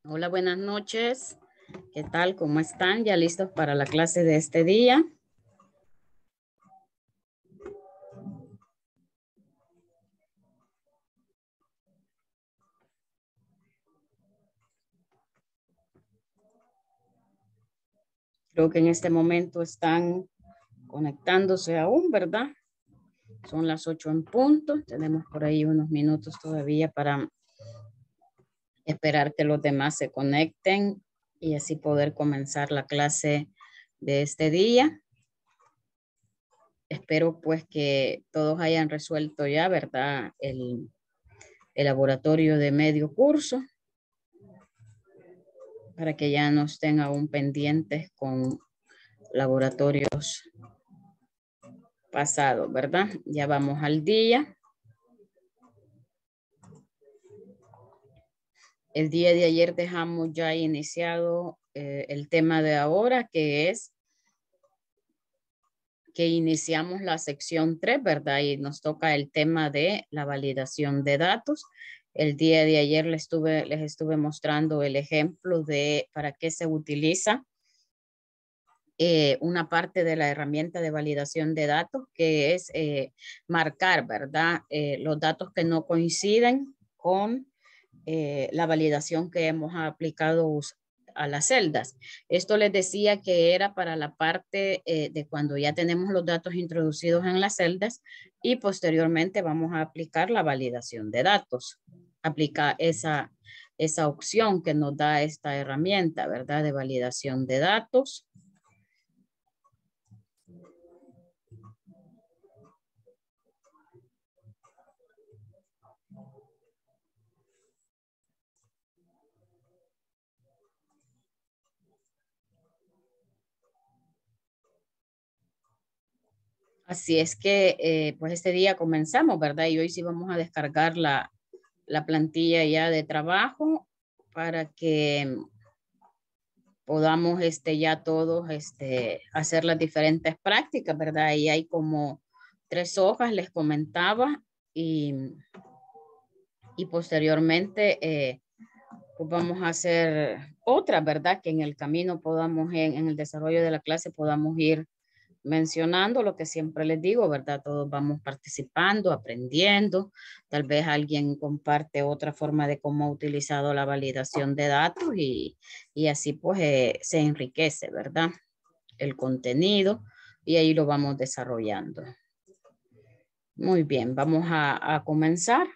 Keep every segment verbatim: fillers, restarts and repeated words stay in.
Hola, buenas noches. ¿Qué tal? ¿Cómo están? ¿Ya listos para la clase de este día? Creo que en este momento están conectándose aún, ¿verdad? Son las ocho en punto. Tenemos por ahí unos minutos todavía para esperar que los demás se conecten y así poder comenzar la clase de este día. Espero pues que todos hayan resuelto ya, ¿verdad? El, el laboratorio de medio curso, para que ya no estén aún pendientes con laboratorios pasados, ¿verdad? Ya vamos al día. El día de ayer dejamos ya iniciado eh, el tema de ahora, que es que iniciamos la sección tres, ¿verdad? Y nos toca el tema de la validación de datos. El día de ayer les estuve, les estuve mostrando el ejemplo de para qué se utiliza Eh, una parte de la herramienta de validación de datos, que es eh, marcar, ¿verdad? Eh, los datos que no coinciden con eh, la validación que hemos aplicado a las celdas. Esto les decía que era para la parte eh, de cuando ya tenemos los datos introducidos en las celdas y posteriormente vamos a aplicar la validación de datos. Aplica esa, esa opción que nos da esta herramienta, ¿verdad? De validación de datos. Así es que, eh, pues este día comenzamos, ¿verdad? Y hoy sí vamos a descargar la, la plantilla ya de trabajo para que podamos este, ya todos este, hacer las diferentes prácticas, ¿verdad? Y hay como tres hojas, les comentaba, y, y posteriormente eh, pues vamos a hacer otras, ¿verdad? Que en el camino podamos, en, en el desarrollo de la clase podamos ir mencionando lo que siempre les digo, ¿verdad? Todos vamos participando, aprendiendo. Tal vez alguien comparte otra forma de cómo ha utilizado la validación de datos y, y así pues eh, se enriquece, ¿verdad? El contenido y ahí lo vamos desarrollando. Muy bien, vamos a, a comenzar.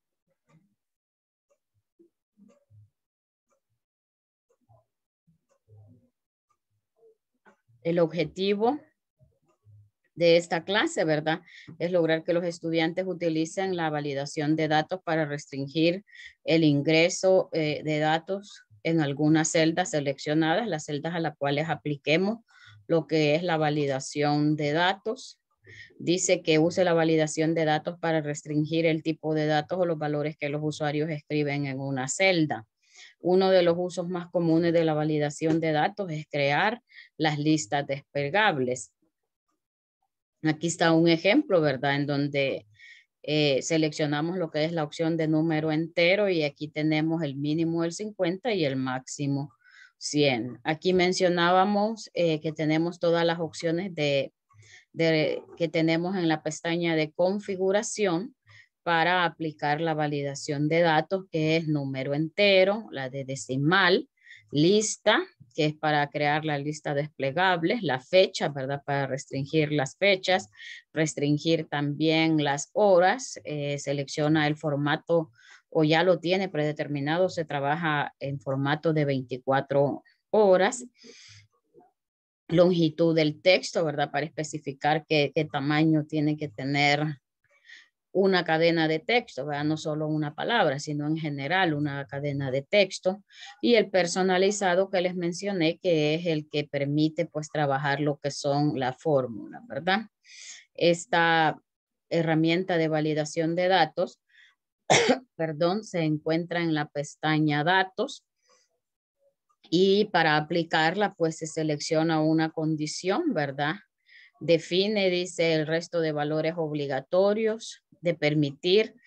El objetivo de esta clase, ¿verdad? Es lograr que los estudiantes utilicen la validación de datos para restringir el ingreso eh, de datos en algunas celdas seleccionadas, las celdas a las cuales apliquemos lo que es la validación de datos. Dice que use la validación de datos para restringir el tipo de datos o los valores que los usuarios escriben en una celda. Uno de los usos más comunes de la validación de datos es crear las listas desplegables. Aquí está un ejemplo, ¿verdad? En donde eh, seleccionamos lo que es la opción de número entero y aquí tenemos el mínimo del cincuenta y el máximo cien. Aquí mencionábamos eh, que tenemos todas las opciones de, de, que tenemos en la pestaña de configuración para aplicar la validación de datos, que es número entero, la de decimal, lista, que es para crear la lista desplegable, la fecha, ¿verdad? Para restringir las fechas, restringir también las horas, eh, selecciona el formato o ya lo tiene predeterminado, se trabaja en formato de veinticuatro horas. Longitud del texto, ¿verdad? Para especificar qué, qué tamaño tiene que tener una cadena de texto, ¿verdad? No solo una palabra, sino en general una cadena de texto. Y el personalizado que les mencioné, que es el que permite pues trabajar lo que son las fórmulas, ¿verdad? Esta herramienta de validación de datos, perdón, se encuentra en la pestaña datos y para aplicarla pues se selecciona una condición, ¿verdad? Define, dice, el resto de valores obligatorios de permitir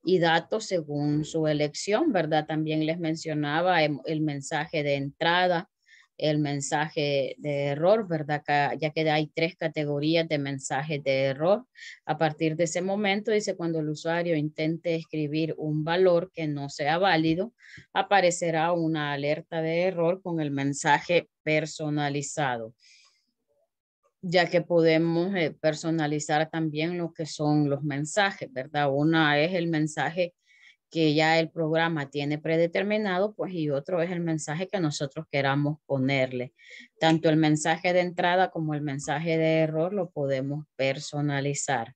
y datos según su elección, ¿verdad? También les mencionaba el, el mensaje de entrada, el mensaje de error, ¿verdad? Ya que hay tres categorías de mensajes de error. A partir de ese momento, dice, cuando el usuario intente escribir un valor que no sea válido, aparecerá una alerta de error con el mensaje personalizado, ya que podemos eh, personalizar también lo que son los mensajes, ¿verdad? Una es el mensaje que ya el programa tiene predeterminado, pues, y otro es el mensaje que nosotros queramos ponerle. Tanto el mensaje de entrada como el mensaje de error lo podemos personalizar.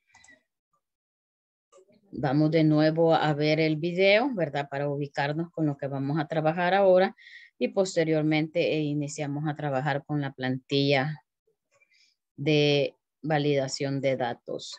Vamos de nuevo a ver el video, ¿verdad? Para ubicarnos con lo que vamos a trabajar ahora y posteriormente eh, iniciamos a trabajar con la plantilla de validación de datos.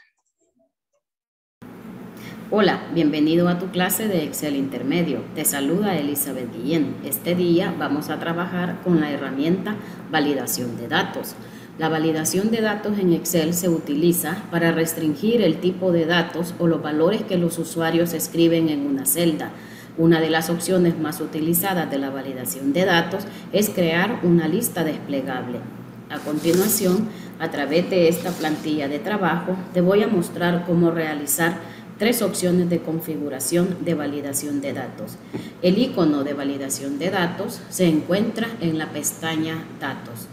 Hola, bienvenido a tu clase de Excel Intermedio. Te saluda Elizabeth Guillén. Este día vamos a trabajar con la herramienta validación de datos. La validación de datos en Excel se utiliza para restringir el tipo de datos o los valores que los usuarios escriben en una celda. Una de las opciones más utilizadas de la validación de datos es crear una lista desplegable. A continuación, a través de esta plantilla de trabajo, te voy a mostrar cómo realizar tres opciones de configuración de validación de datos. El icono de validación de datos se encuentra en la pestaña Datos.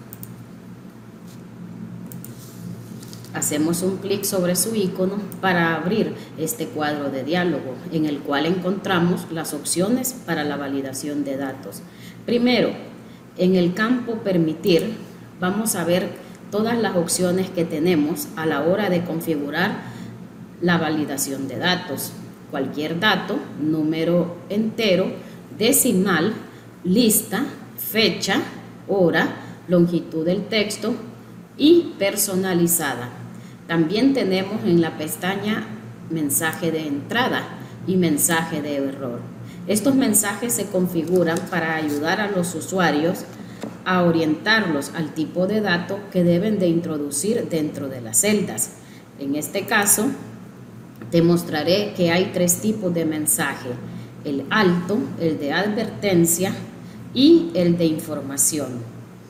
Hacemos un clic sobre su icono para abrir este cuadro de diálogo en el cual encontramos las opciones para la validación de datos. Primero, en el campo Permitir, vamos a ver todas las opciones que tenemos a la hora de configurar la validación de datos. Cualquier dato, número entero, decimal, lista, fecha, hora, longitud del texto y personalizada. También tenemos en la pestaña mensaje de entrada y mensaje de error. Estos mensajes se configuran para ayudar a los usuarios a orientarlos al tipo de dato que deben de introducir dentro de las celdas. En este caso, te mostraré que hay tres tipos de mensaje: el alto, el de advertencia y el de información.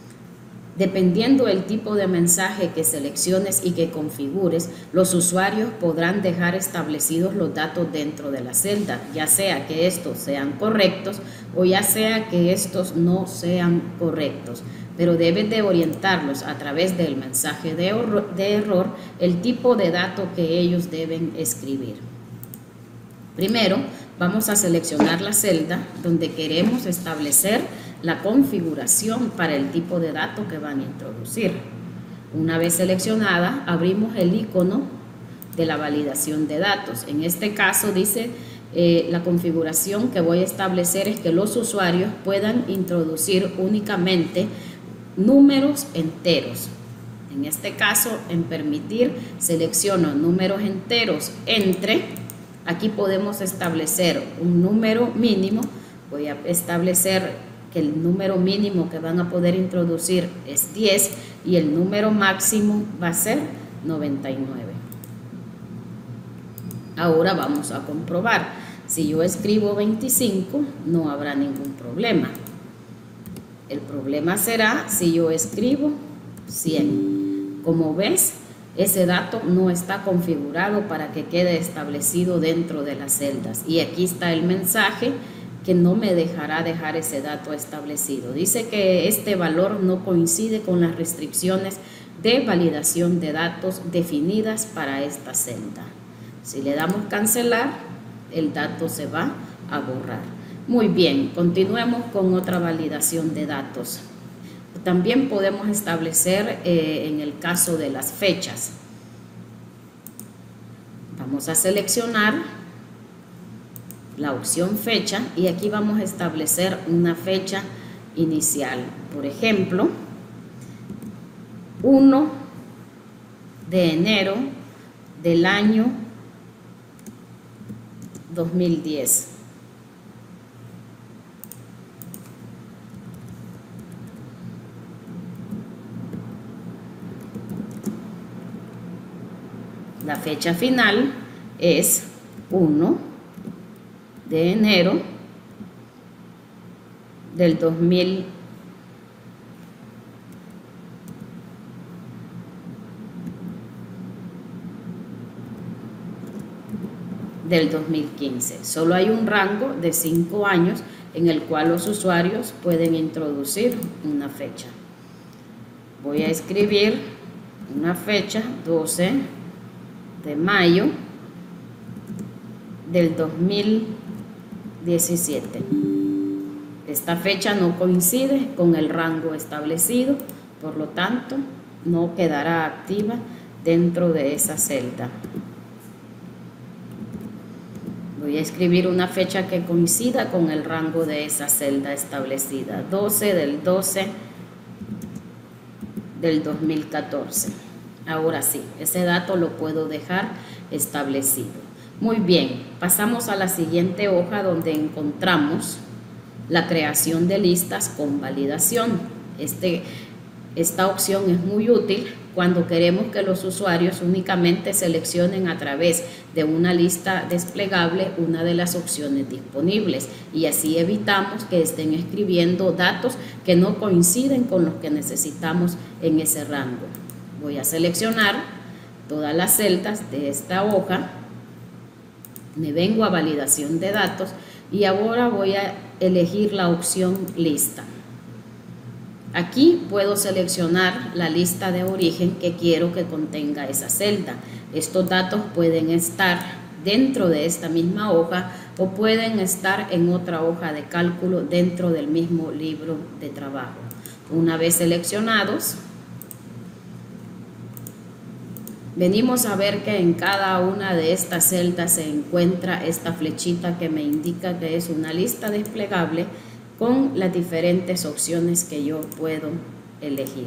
Dependiendo del tipo de mensaje que selecciones y que configures, los usuarios podrán dejar establecidos los datos dentro de la celda, ya sea que estos sean correctos o ya sea que estos no sean correctos. Pero debes de orientarlos a través del mensaje de error, de error el tipo de dato que ellos deben escribir. Primero, vamos a seleccionar la celda donde queremos establecer la configuración para el tipo de dato que van a introducir. Una vez seleccionada, abrimos el icono de la validación de datos. En este caso dice eh, la configuración que voy a establecer es que los usuarios puedan introducir únicamente números enteros. En este caso, en permitir, selecciono números enteros entre. Aquí podemos establecer un número mínimo. Voy a establecer que el número mínimo que van a poder introducir es diez y el número máximo va a ser noventa y nueve. Ahora vamos a comprobar. Si yo escribo veinticinco, no habrá ningún problema. El problema será si yo escribo cien. Como ves, ese dato no está configurado para que quede establecido dentro de las celdas. Y aquí está el mensaje que no me dejará dejar ese dato establecido. Dice que este valor no coincide con las restricciones de validación de datos definidas para esta celda. Si le damos cancelar, el dato se va a borrar. Muy bien, continuemos con otra validación de datos. También podemos establecer eh, en el caso de las fechas. Vamos a seleccionar la opción fecha y aquí vamos a establecer una fecha inicial. Por ejemplo, uno de enero del año dos mil diez. La fecha final es uno de enero del dos mil del dos mil quince. Solo hay un rango de cinco años en el cual los usuarios pueden introducir una fecha. Voy a escribir una fecha, doce de mayo del dos mil diecisiete. Esta fecha no coincide con el rango establecido, por lo tanto, no quedará activa dentro de esa celda. Voy a escribir una fecha que coincida con el rango de esa celda establecida, doce del doce del dos mil catorce. Ahora sí, ese dato lo puedo dejar establecido. Muy bien, pasamos a la siguiente hoja donde encontramos la creación de listas con validación. Este, esta opción es muy útil cuando queremos que los usuarios únicamente seleccionen a través de una lista desplegable una de las opciones disponibles y así evitamos que estén escribiendo datos que no coinciden con los que necesitamos en ese rango. Voy a seleccionar todas las celdas de esta hoja, me vengo a validación de datos y ahora voy a elegir la opción lista. Aquí puedo seleccionar la lista de origen que quiero que contenga esa celda. Estos datos pueden estar dentro de esta misma hoja o pueden estar en otra hoja de cálculo dentro del mismo libro de trabajo. Una vez seleccionados, venimos a ver que en cada una de estas celdas se encuentra esta flechita que me indica que es una lista desplegable con las diferentes opciones que yo puedo elegir.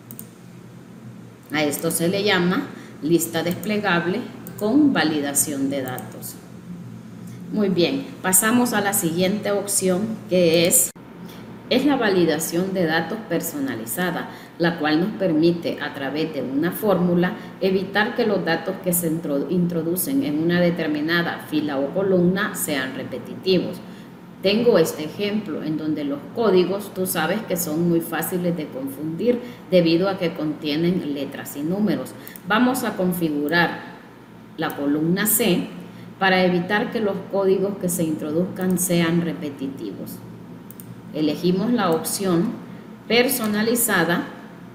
A esto se le llama lista desplegable con validación de datos. Muy bien, pasamos a la siguiente opción que es, es la validación de datos personalizada, la cual nos permite a través de una fórmula evitar que los datos que se introducen en una determinada fila o columna sean repetitivos. Tengo este ejemplo en donde los códigos, tú sabes que son muy fáciles de confundir debido a que contienen letras y números. Vamos a configurar la columna C para evitar que los códigos que se introduzcan sean repetitivos. Elegimos la opción personalizada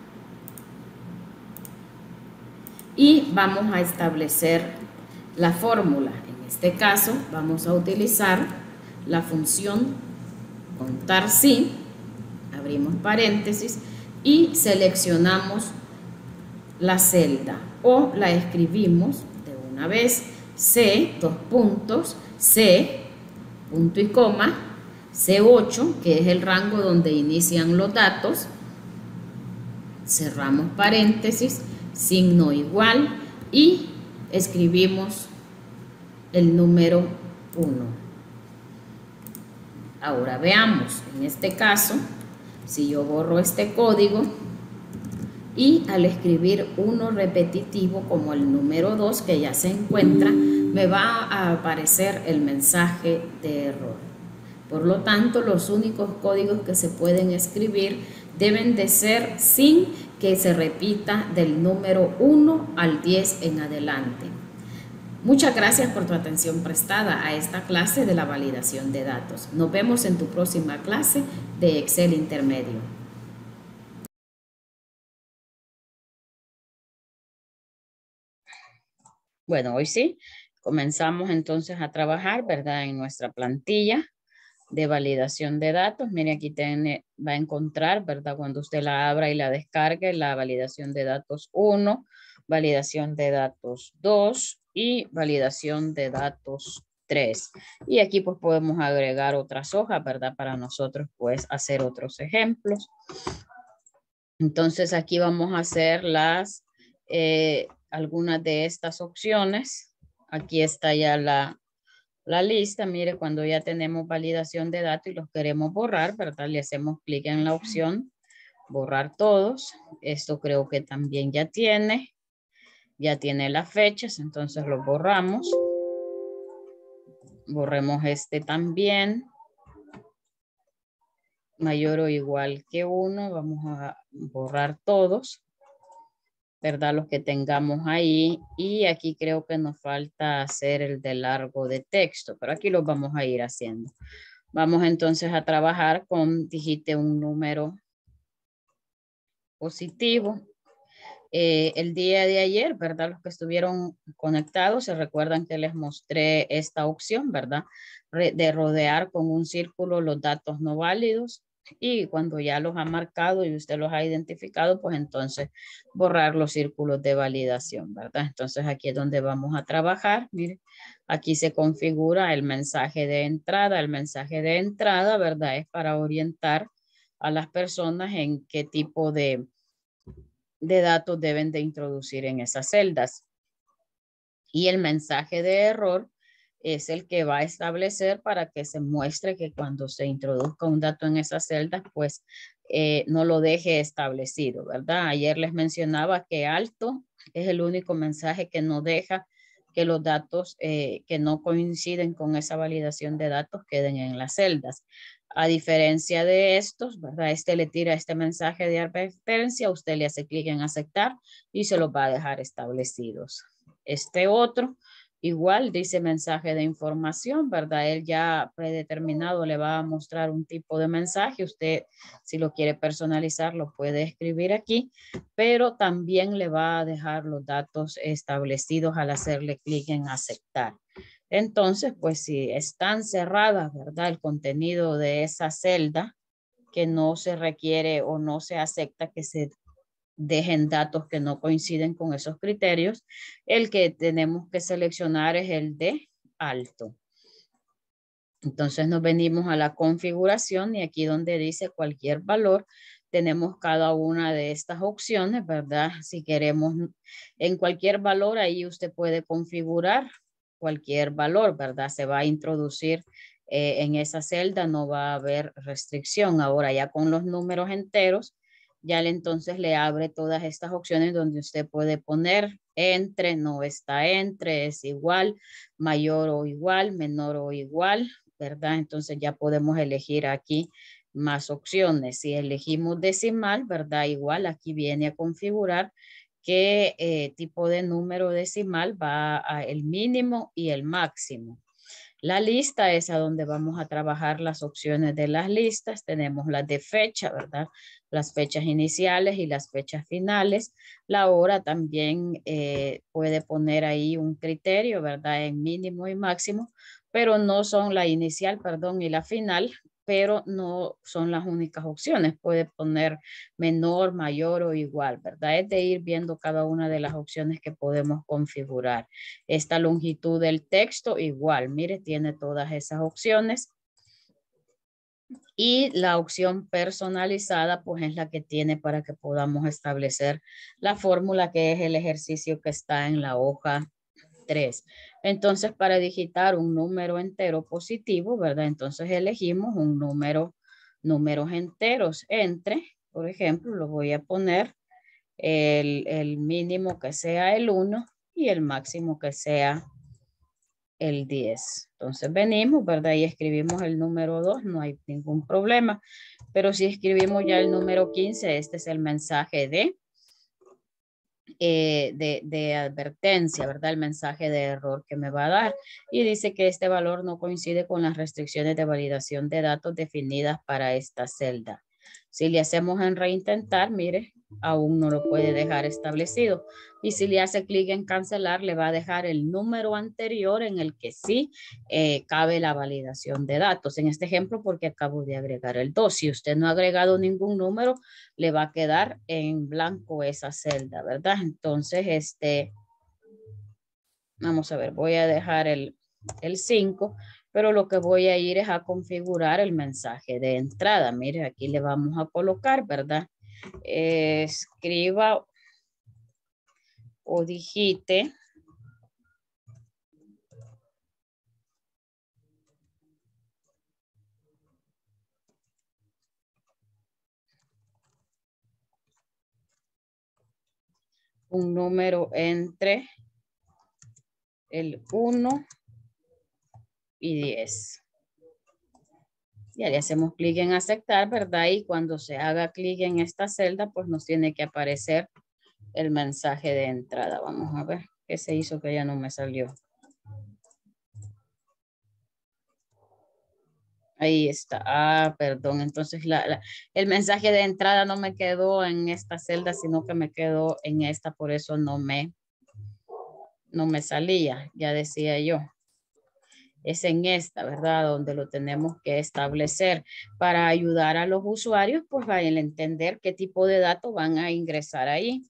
y vamos a establecer la fórmula. En este caso vamos a utilizar la función contar si, abrimos paréntesis y seleccionamos la celda o la escribimos de una vez, C, dos puntos, C, punto y coma, C ocho, que es el rango donde inician los datos, cerramos paréntesis, signo igual y escribimos el número uno. Ahora veamos, en este caso, si yo borro este código y al escribir uno repetitivo como el número dos que ya se encuentra, me va a aparecer el mensaje de error. Por lo tanto, los únicos códigos que se pueden escribir deben de ser sin que se repita del número uno al diez en adelante. Muchas gracias por tu atención prestada a esta clase de la validación de datos. Nos vemos en tu próxima clase de Excel Intermedio. Bueno, hoy sí, comenzamos entonces a trabajar, ¿verdad? En nuestra plantilla de validación de datos. Mire, aquí tiene, va a encontrar, ¿verdad? Cuando usted la abra y la descargue, la validación de datos uno, validación de datos dos y validación de datos tres. Y aquí pues podemos agregar otras hojas, ¿verdad? Para nosotros pues hacer otros ejemplos. Entonces aquí vamos a hacer las, eh, algunas de estas opciones. Aquí está ya la, la lista. Mire, cuando ya tenemos validación de datos y los queremos borrar, ¿verdad? Le hacemos clic en la opción borrar todos. Esto creo que también ya tiene. Ya tiene las fechas, entonces los borramos. Borremos este también. Mayor o igual que uno. Vamos a borrar todos, ¿verdad? Los que tengamos ahí. Y aquí creo que nos falta hacer el de largo de texto, pero aquí los vamos a ir haciendo. Vamos entonces a trabajar con, dijiste, un número positivo. Eh, el día de ayer, ¿verdad? Los que estuvieron conectados se recuerdan que les mostré esta opción, ¿verdad? Re- de rodear con un círculo los datos no válidos, y cuando ya los ha marcado y usted los ha identificado, pues entonces borrar los círculos de validación, ¿verdad? Entonces aquí es donde vamos a trabajar. Mire, aquí se configura el mensaje de entrada. El mensaje de entrada, ¿verdad? Es para orientar a las personas en qué tipo de de datos deben de introducir en esas celdas. Y el mensaje de error es el que va a establecer para que se muestre que cuando se introduzca un dato en esas celdas, pues eh, no lo deje establecido, ¿verdad? Ayer les mencionaba que alto es el único mensaje que no deja que los datos eh, que no coinciden con esa validación de datos queden en las celdas. A diferencia de estos, ¿verdad? Este le tira este mensaje de advertencia, usted le hace clic en aceptar y se los va a dejar establecidos. Este otro, igual dice mensaje de información, ¿verdad? Él ya predeterminado le va a mostrar un tipo de mensaje. Usted, si lo quiere personalizar, lo puede escribir aquí, pero también le va a dejar los datos establecidos al hacerle clic en aceptar. Entonces, pues si están cerradas, ¿verdad? El contenido de esa celda, que no se requiere o no se acepta que se dejen datos que no coinciden con esos criterios, el que tenemos que seleccionar es el de alto. Entonces nos venimos a la configuración y aquí donde dice cualquier valor, tenemos cada una de estas opciones, ¿verdad? Si queremos en cualquier valor, ahí usted puede configurar cualquier valor, ¿verdad? Se va a introducir eh, en esa celda, no va a haber restricción. Ahora ya con los números enteros, ya le, entonces le abre todas estas opciones donde usted puede poner entre, no está entre, es igual, mayor o igual, menor o igual, ¿verdad? Entonces ya podemos elegir aquí más opciones. Si elegimos decimal, ¿verdad? Igual aquí viene a configurar qué eh, tipo de número decimal va a el mínimo y el máximo. La lista es a donde vamos a trabajar las opciones de las listas. Tenemos las de fecha, ¿verdad? Las fechas iniciales y las fechas finales. La hora también eh, puede poner ahí un criterio, ¿verdad? En mínimo y máximo, pero no son la inicial, perdón, y la final, pero no son las únicas opciones. Puede poner menor, mayor o igual, ¿verdad? Es de ir viendo cada una de las opciones que podemos configurar. Esta longitud del texto igual, mire, tiene todas esas opciones. Y la opción personalizada, pues es la que tiene para que podamos establecer la fórmula, que es el ejercicio que está en la hoja tres. Entonces, para digitar un número entero positivo, ¿verdad? Entonces elegimos un número, números enteros entre, por ejemplo, lo voy a poner el, el mínimo que sea el uno y el máximo que sea el diez. Entonces venimos, ¿verdad? Y escribimos el número dos, no hay ningún problema. Pero si escribimos ya el número quince, este es el mensaje de, eh, de, de advertencia, ¿verdad? El mensaje de error que me va a dar. Y dice que este valor no coincide con las restricciones de validación de datos definidas para esta celda. Si le hacemos en reintentar, mire, aún no lo puede dejar establecido. Y si le hace clic en cancelar, le va a dejar el número anterior en el que sí eh, cabe la validación de datos. En este ejemplo, porque acabo de agregar el dos. Si usted no ha agregado ningún número, le va a quedar en blanco esa celda, ¿verdad? Entonces, este, vamos a ver, voy a dejar el, el cinco, pero lo que voy a ir es a configurar el mensaje de entrada. Mire, aquí le vamos a colocar, ¿verdad? Eh, escriba o digite un número entre el uno y diez. Ya le hacemos clic en aceptar, ¿verdad? Y cuando se haga clic en esta celda, pues nos tiene que aparecer el mensaje de entrada. Vamos a ver qué se hizo que ya no me salió. Ahí está. Ah, perdón. Entonces la, la, el mensaje de entrada no me quedó en esta celda, sino que me quedó en esta. Por eso no me, no me salía. Ya decía yo. Es en esta, ¿verdad? Donde lo tenemos que establecer para ayudar a los usuarios, pues vayan a entender qué tipo de datos van a ingresar ahí.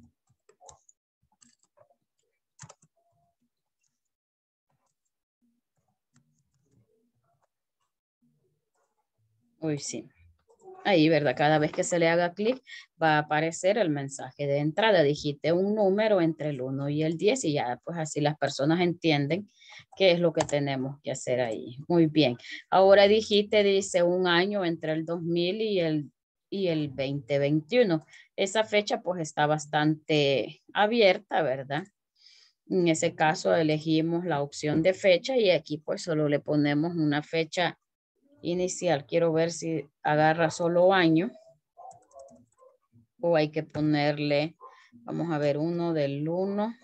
Uy, sí. Ahí, ¿verdad? Cada vez que se le haga clic, va a aparecer el mensaje de entrada. Digite un número entre el uno y el diez y ya, pues así las personas entienden qué es lo que tenemos que hacer ahí. Muy bien. Ahora digite, dice, un año entre el dos mil y el, y el veinte veintiuno. Esa fecha, pues, está bastante abierta, ¿verdad? En ese caso, elegimos la opción de fecha y aquí, pues, solo le ponemos una fecha inicial. Quiero ver si agarra solo año o hay que ponerle, vamos a ver, uno del uno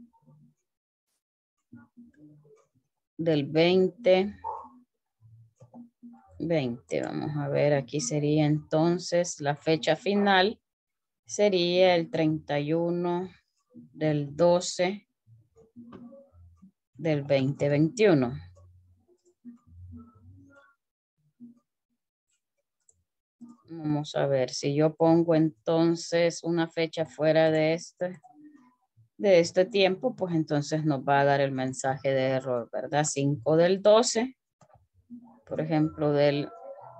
del veinte veinte. Vamos a ver, aquí sería entonces la fecha final sería el treinta y uno del doce del veinte veintiuno. Vamos a ver, si yo pongo entonces una fecha fuera de este, de este tiempo, pues entonces nos va a dar el mensaje de error, ¿verdad? cinco del doce, por ejemplo, del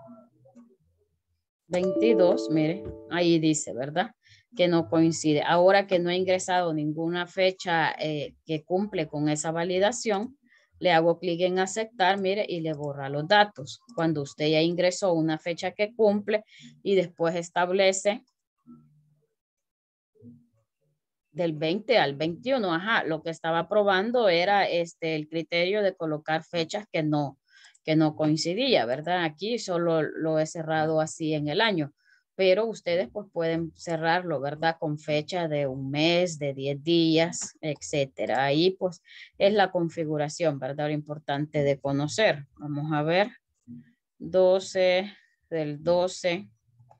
veintidós, mire, ahí dice, ¿verdad? Que no coincide. Ahora que no he ingresado ninguna fecha eh, que cumple con esa validación, le hago clic en aceptar, mire, y le borra los datos. Cuando usted ya ingresó una fecha que cumple y después establece del veinte al veintiuno, ajá, lo que estaba probando era este, el criterio de colocar fechas que no, que no coincidía, ¿verdad? Aquí solo lo he cerrado así en el año, pero ustedes pues pueden cerrarlo, ¿verdad? Con fecha de un mes, de diez días, etcétera. Ahí pues es la configuración, ¿verdad? Lo importante de conocer. Vamos a ver, doce del doce.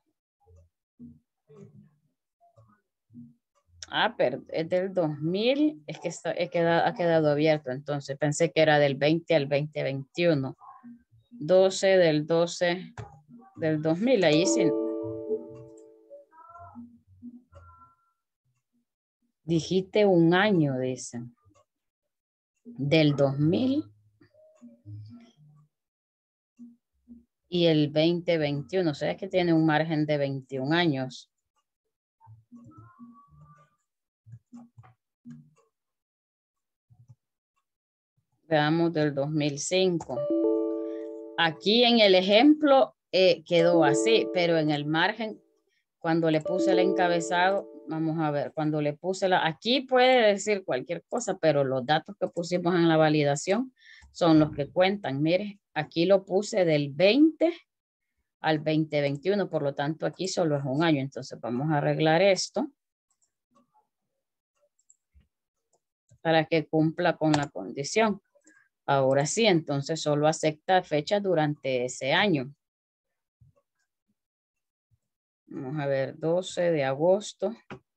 Ah, pero es del dos mil, es que está, he quedado, ha quedado abierto, entonces pensé que era del veinte al veinte veintiuno. doce del doce del dos mil, ahí sí. Dijiste un año, dicen. Del dos mil y el veinte veintiuno, o sea, es que tiene un margen de veintiún años. Veamos del dos mil cinco. Aquí en el ejemplo eh, quedó así, pero en el margen, cuando le puse el encabezado, vamos a ver, cuando le puse la, aquí puede decir cualquier cosa, pero los datos que pusimos en la validación son los que cuentan. Mire, aquí lo puse del veinte al veinte veintiuno, por lo tanto aquí solo es un año. Entonces vamos a arreglar esto para que cumpla con la condición. Ahora sí, entonces solo acepta fechas durante ese año. Vamos a ver, doce de agosto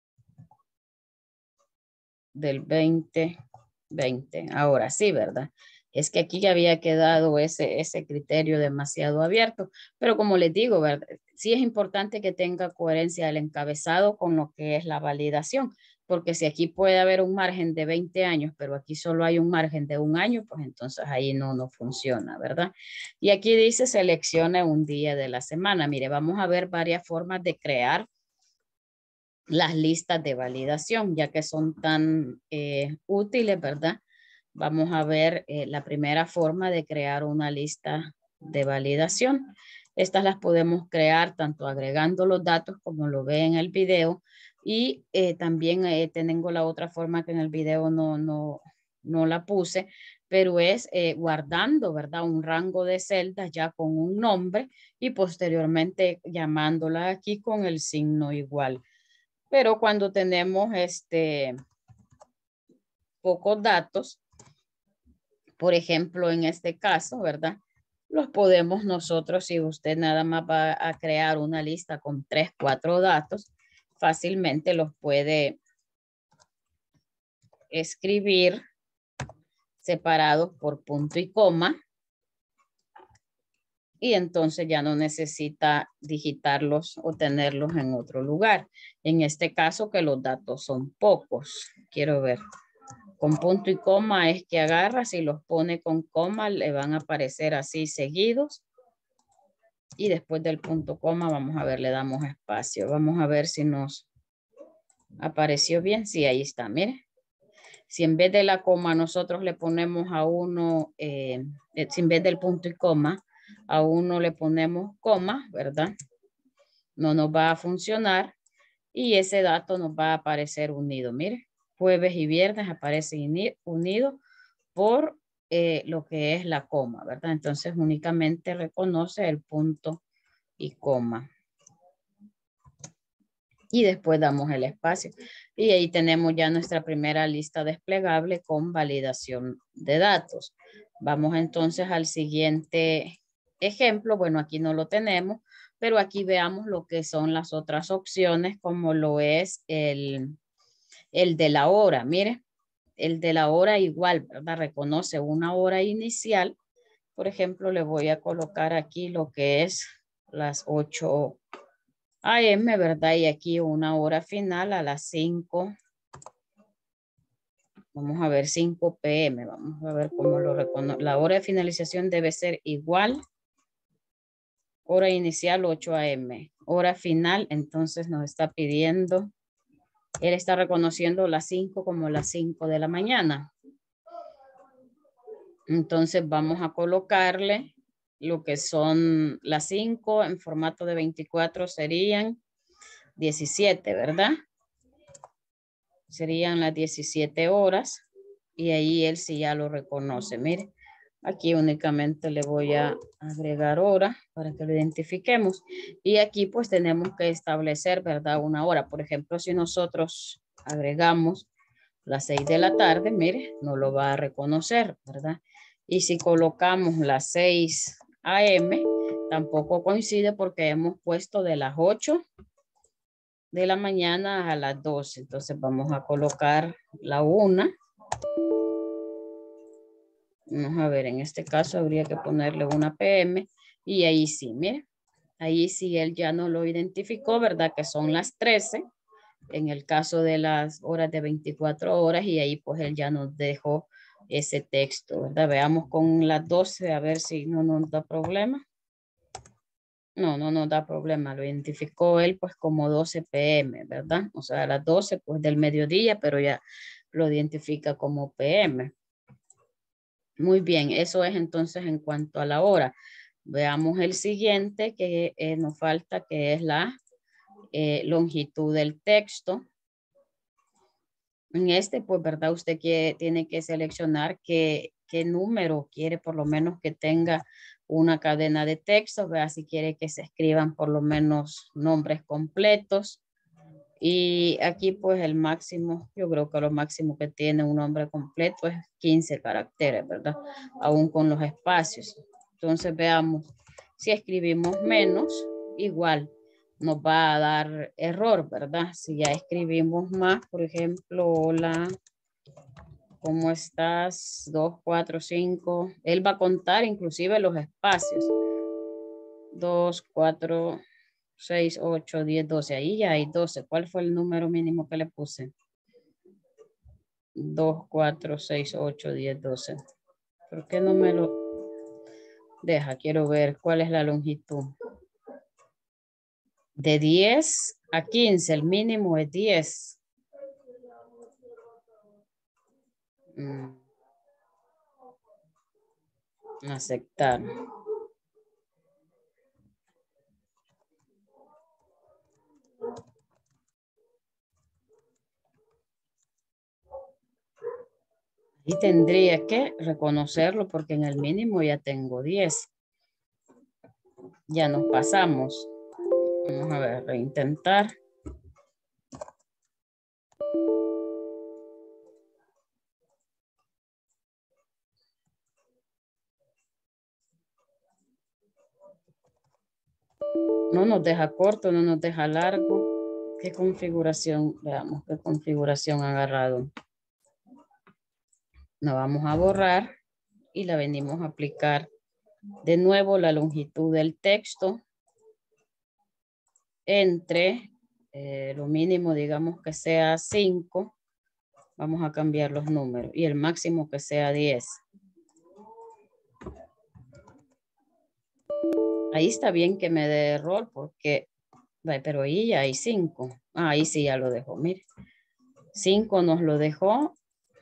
del veinte veinte. Ahora sí, ¿verdad? Es que aquí ya había quedado ese, ese criterio demasiado abierto, pero como les digo, ¿verdad? Sí es importante que tenga coherencia el encabezado con lo que es la validación, porque si aquí puede haber un margen de veinte años, pero aquí solo hay un margen de un año, pues entonces ahí no, no funciona, ¿verdad? Y aquí dice seleccione un día de la semana. Mire, vamos a ver varias formas de crear las listas de validación, ya que son tan eh, útiles, ¿verdad? Vamos a ver eh, la primera forma de crear una lista de validación. Estas las podemos crear tanto agregando los datos como lo ve en el video y eh, también eh, tengo la otra forma que en el video no, no, no la puse, pero es eh, guardando, ¿verdad? Un rango de celdas ya con un nombre y posteriormente llamándola aquí con el signo igual. Pero cuando tenemos este pocos datos, por ejemplo, en este caso, ¿verdad? Los podemos nosotros, si usted nada más va a crear una lista con tres, cuatro datos, fácilmente los puede escribir separados por punto y coma. Y entonces ya no necesita digitarlos o tenerlos en otro lugar. En este caso que los datos son pocos. Quiero ver. Con punto y coma es que agarra, si los pone con coma le van a aparecer así seguidos. Y después del punto coma vamos a ver, le damos espacio. Vamos a ver si nos apareció bien. Sí, ahí está, mire. Si en vez de la coma nosotros le ponemos a uno, eh, si en vez del punto y coma, a uno le ponemos coma, ¿verdad? No nos va a funcionar y ese dato nos va a aparecer unido. Mire, jueves y viernes aparece unido por eh, lo que es la coma, ¿verdad? Entonces únicamente reconoce el punto y coma. Y después damos el espacio. Y ahí tenemos ya nuestra primera lista desplegable con validación de datos. Vamos entonces al siguiente ejemplo. Bueno, aquí no lo tenemos, pero aquí veamos lo que son las otras opciones, como lo es el, el de la hora. Mire, el de la hora igual, ¿verdad? Reconoce una hora inicial. Por ejemplo, le voy a colocar aquí lo que es las ocho A M, ¿verdad? Y aquí una hora final a las cinco. Vamos a ver, cinco P M. Vamos a ver cómo lo reconoce. La hora de finalización debe ser igual. Hora inicial ocho A M. Hora final, entonces nos está pidiendo. Él está reconociendo las cinco como las cinco de la mañana. Entonces vamos a colocarle lo que son las cinco en formato de veinticuatro serían diecisiete, ¿verdad? Serían las diecisiete horas y ahí él sí ya lo reconoce. Mire, aquí únicamente le voy a agregar hora para que lo identifiquemos. Y aquí pues tenemos que establecer, ¿verdad? Una hora. Por ejemplo, si nosotros agregamos las seis de la tarde, mire, no lo va a reconocer, ¿verdad? Y si colocamos las seis A M, tampoco coincide porque hemos puesto de las ocho de la mañana a las doce. Entonces vamos a colocar la una. Vamos a ver, en este caso habría que ponerle una P M y ahí sí, mire, ahí sí él ya no lo identificó, ¿verdad? Que son las trece en el caso de las horas de veinticuatro horas y ahí pues él ya nos dejó ese texto, ¿verdad? Veamos con las doce a ver si no nos da problema. No, no nos da problema, lo identificó él pues como doce P M, ¿verdad? O sea, a las doce pues del mediodía, pero ya lo identifica como P M. Muy bien, eso es entonces en cuanto a la hora. Veamos el siguiente que eh, nos falta, que es la eh, longitud del texto. En este, pues, ¿verdad? Usted quiere, tiene que seleccionar qué, qué número quiere, por lo menos que tenga una cadena de texto, ¿verdad? Si quiere que se escriban por lo menos nombres completos. Y aquí, pues, el máximo, yo creo que lo máximo que tiene un nombre completo es quince caracteres, ¿verdad? Aún con los espacios. Entonces, veamos, si escribimos menos, igual nos va a dar error, ¿verdad? Si ya escribimos más, por ejemplo, hola, ¿cómo estás? Dos, cuatro, cinco. Él va a contar inclusive los espacios. Dos, cuatro, seis, ocho, diez, doce. Ahí ya hay doce. ¿Cuál fue el número mínimo que le puse? Dos, cuatro, seis, ocho, diez, doce. ¿Por qué no me lo deja? Quiero ver cuál es la longitud. De diez a quince, el mínimo es diez. Mm. Aceptar. Y tendría que reconocerlo porque en el mínimo ya tengo diez. Ya nos pasamos. Vamos a ver, reintentar. No nos deja corto, no nos deja largo. ¿Qué configuración? Veamos qué configuración ha agarrado. La vamos a borrar y la venimos a aplicar de nuevo la longitud del texto entre eh, lo mínimo, digamos que sea cinco. Vamos a cambiar los números y el máximo que sea diez. Ahí está bien que me dé error porque, pero ahí ya hay cinco. Ah, ahí sí ya lo dejó, mire. cinco nos lo dejó.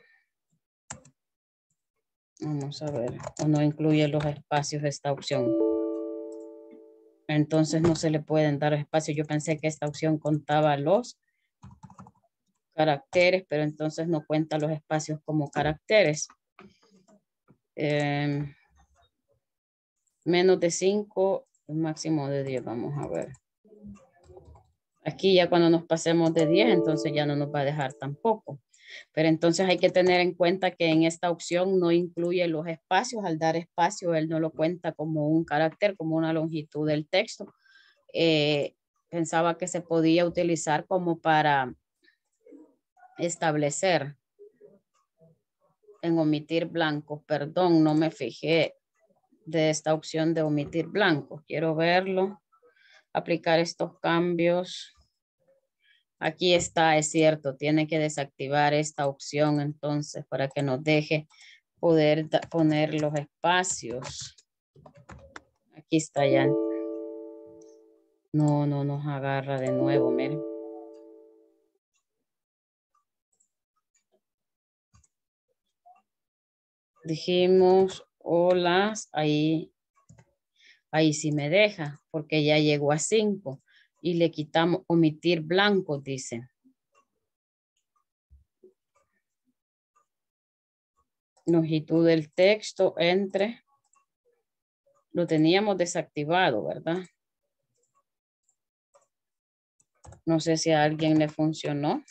Vamos a ver, o no incluye los espacios esta opción. Entonces no se le pueden dar espacios. Yo pensé que esta opción contaba los caracteres, pero entonces no cuenta los espacios como caracteres. Eh, menos de cinco, un máximo de diez, vamos a ver. Aquí ya cuando nos pasemos de diez, entonces ya no nos va a dejar tampoco. Pero entonces hay que tener en cuenta que en esta opción no incluye los espacios. Al dar espacio, él no lo cuenta como un carácter, como una longitud del texto. Eh, pensaba que se podía utilizar como para establecer en omitir blancos. Perdón, no me fijé de esta opción de omitir blancos. Quiero verlo. Aplicar estos cambios. Aquí está, es cierto, tiene que desactivar esta opción entonces para que nos deje poder poner los espacios. Aquí está ya. No, no nos agarra de nuevo, miren. Dijimos, hola, ahí, ahí sí me deja, porque ya llegó a cinco. Y le quitamos omitir blanco, dice. Longitud del texto entre. Lo teníamos desactivado, ¿verdad? No sé si a alguien le funcionó.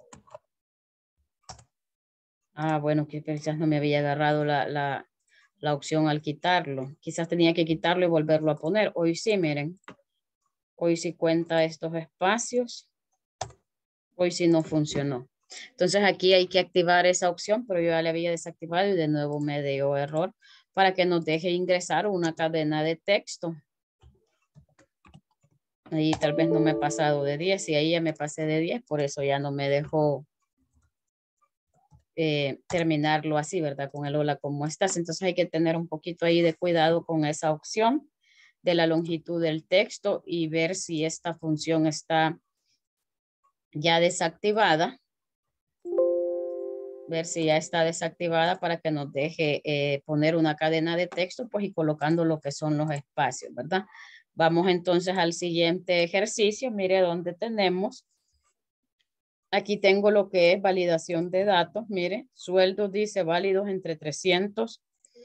Ah, bueno, que quizás no me había agarrado la, la, la opción al quitarlo. Quizás tenía que quitarlo y volverlo a poner. Hoy sí, miren. Hoy sí cuenta estos espacios. Hoy sí no funcionó. Entonces aquí hay que activar esa opción, pero yo ya le había desactivado y de nuevo me dio error para que nos deje ingresar una cadena de texto. Ahí tal vez no me he pasado de diez y ahí ya me pasé de diez, por eso ya no me dejó eh, terminarlo así, ¿verdad? Con el hola, ¿cómo estás? Entonces hay que tener un poquito ahí de cuidado con esa opción de la longitud del texto y ver si esta función está ya desactivada. Ver si ya está desactivada para que nos deje eh, poner una cadena de texto, pues y colocando lo que son los espacios, ¿verdad? Vamos entonces al siguiente ejercicio. Mire dónde tenemos. Aquí tengo lo que es validación de datos. Mire, sueldos dice válidos entre trescientos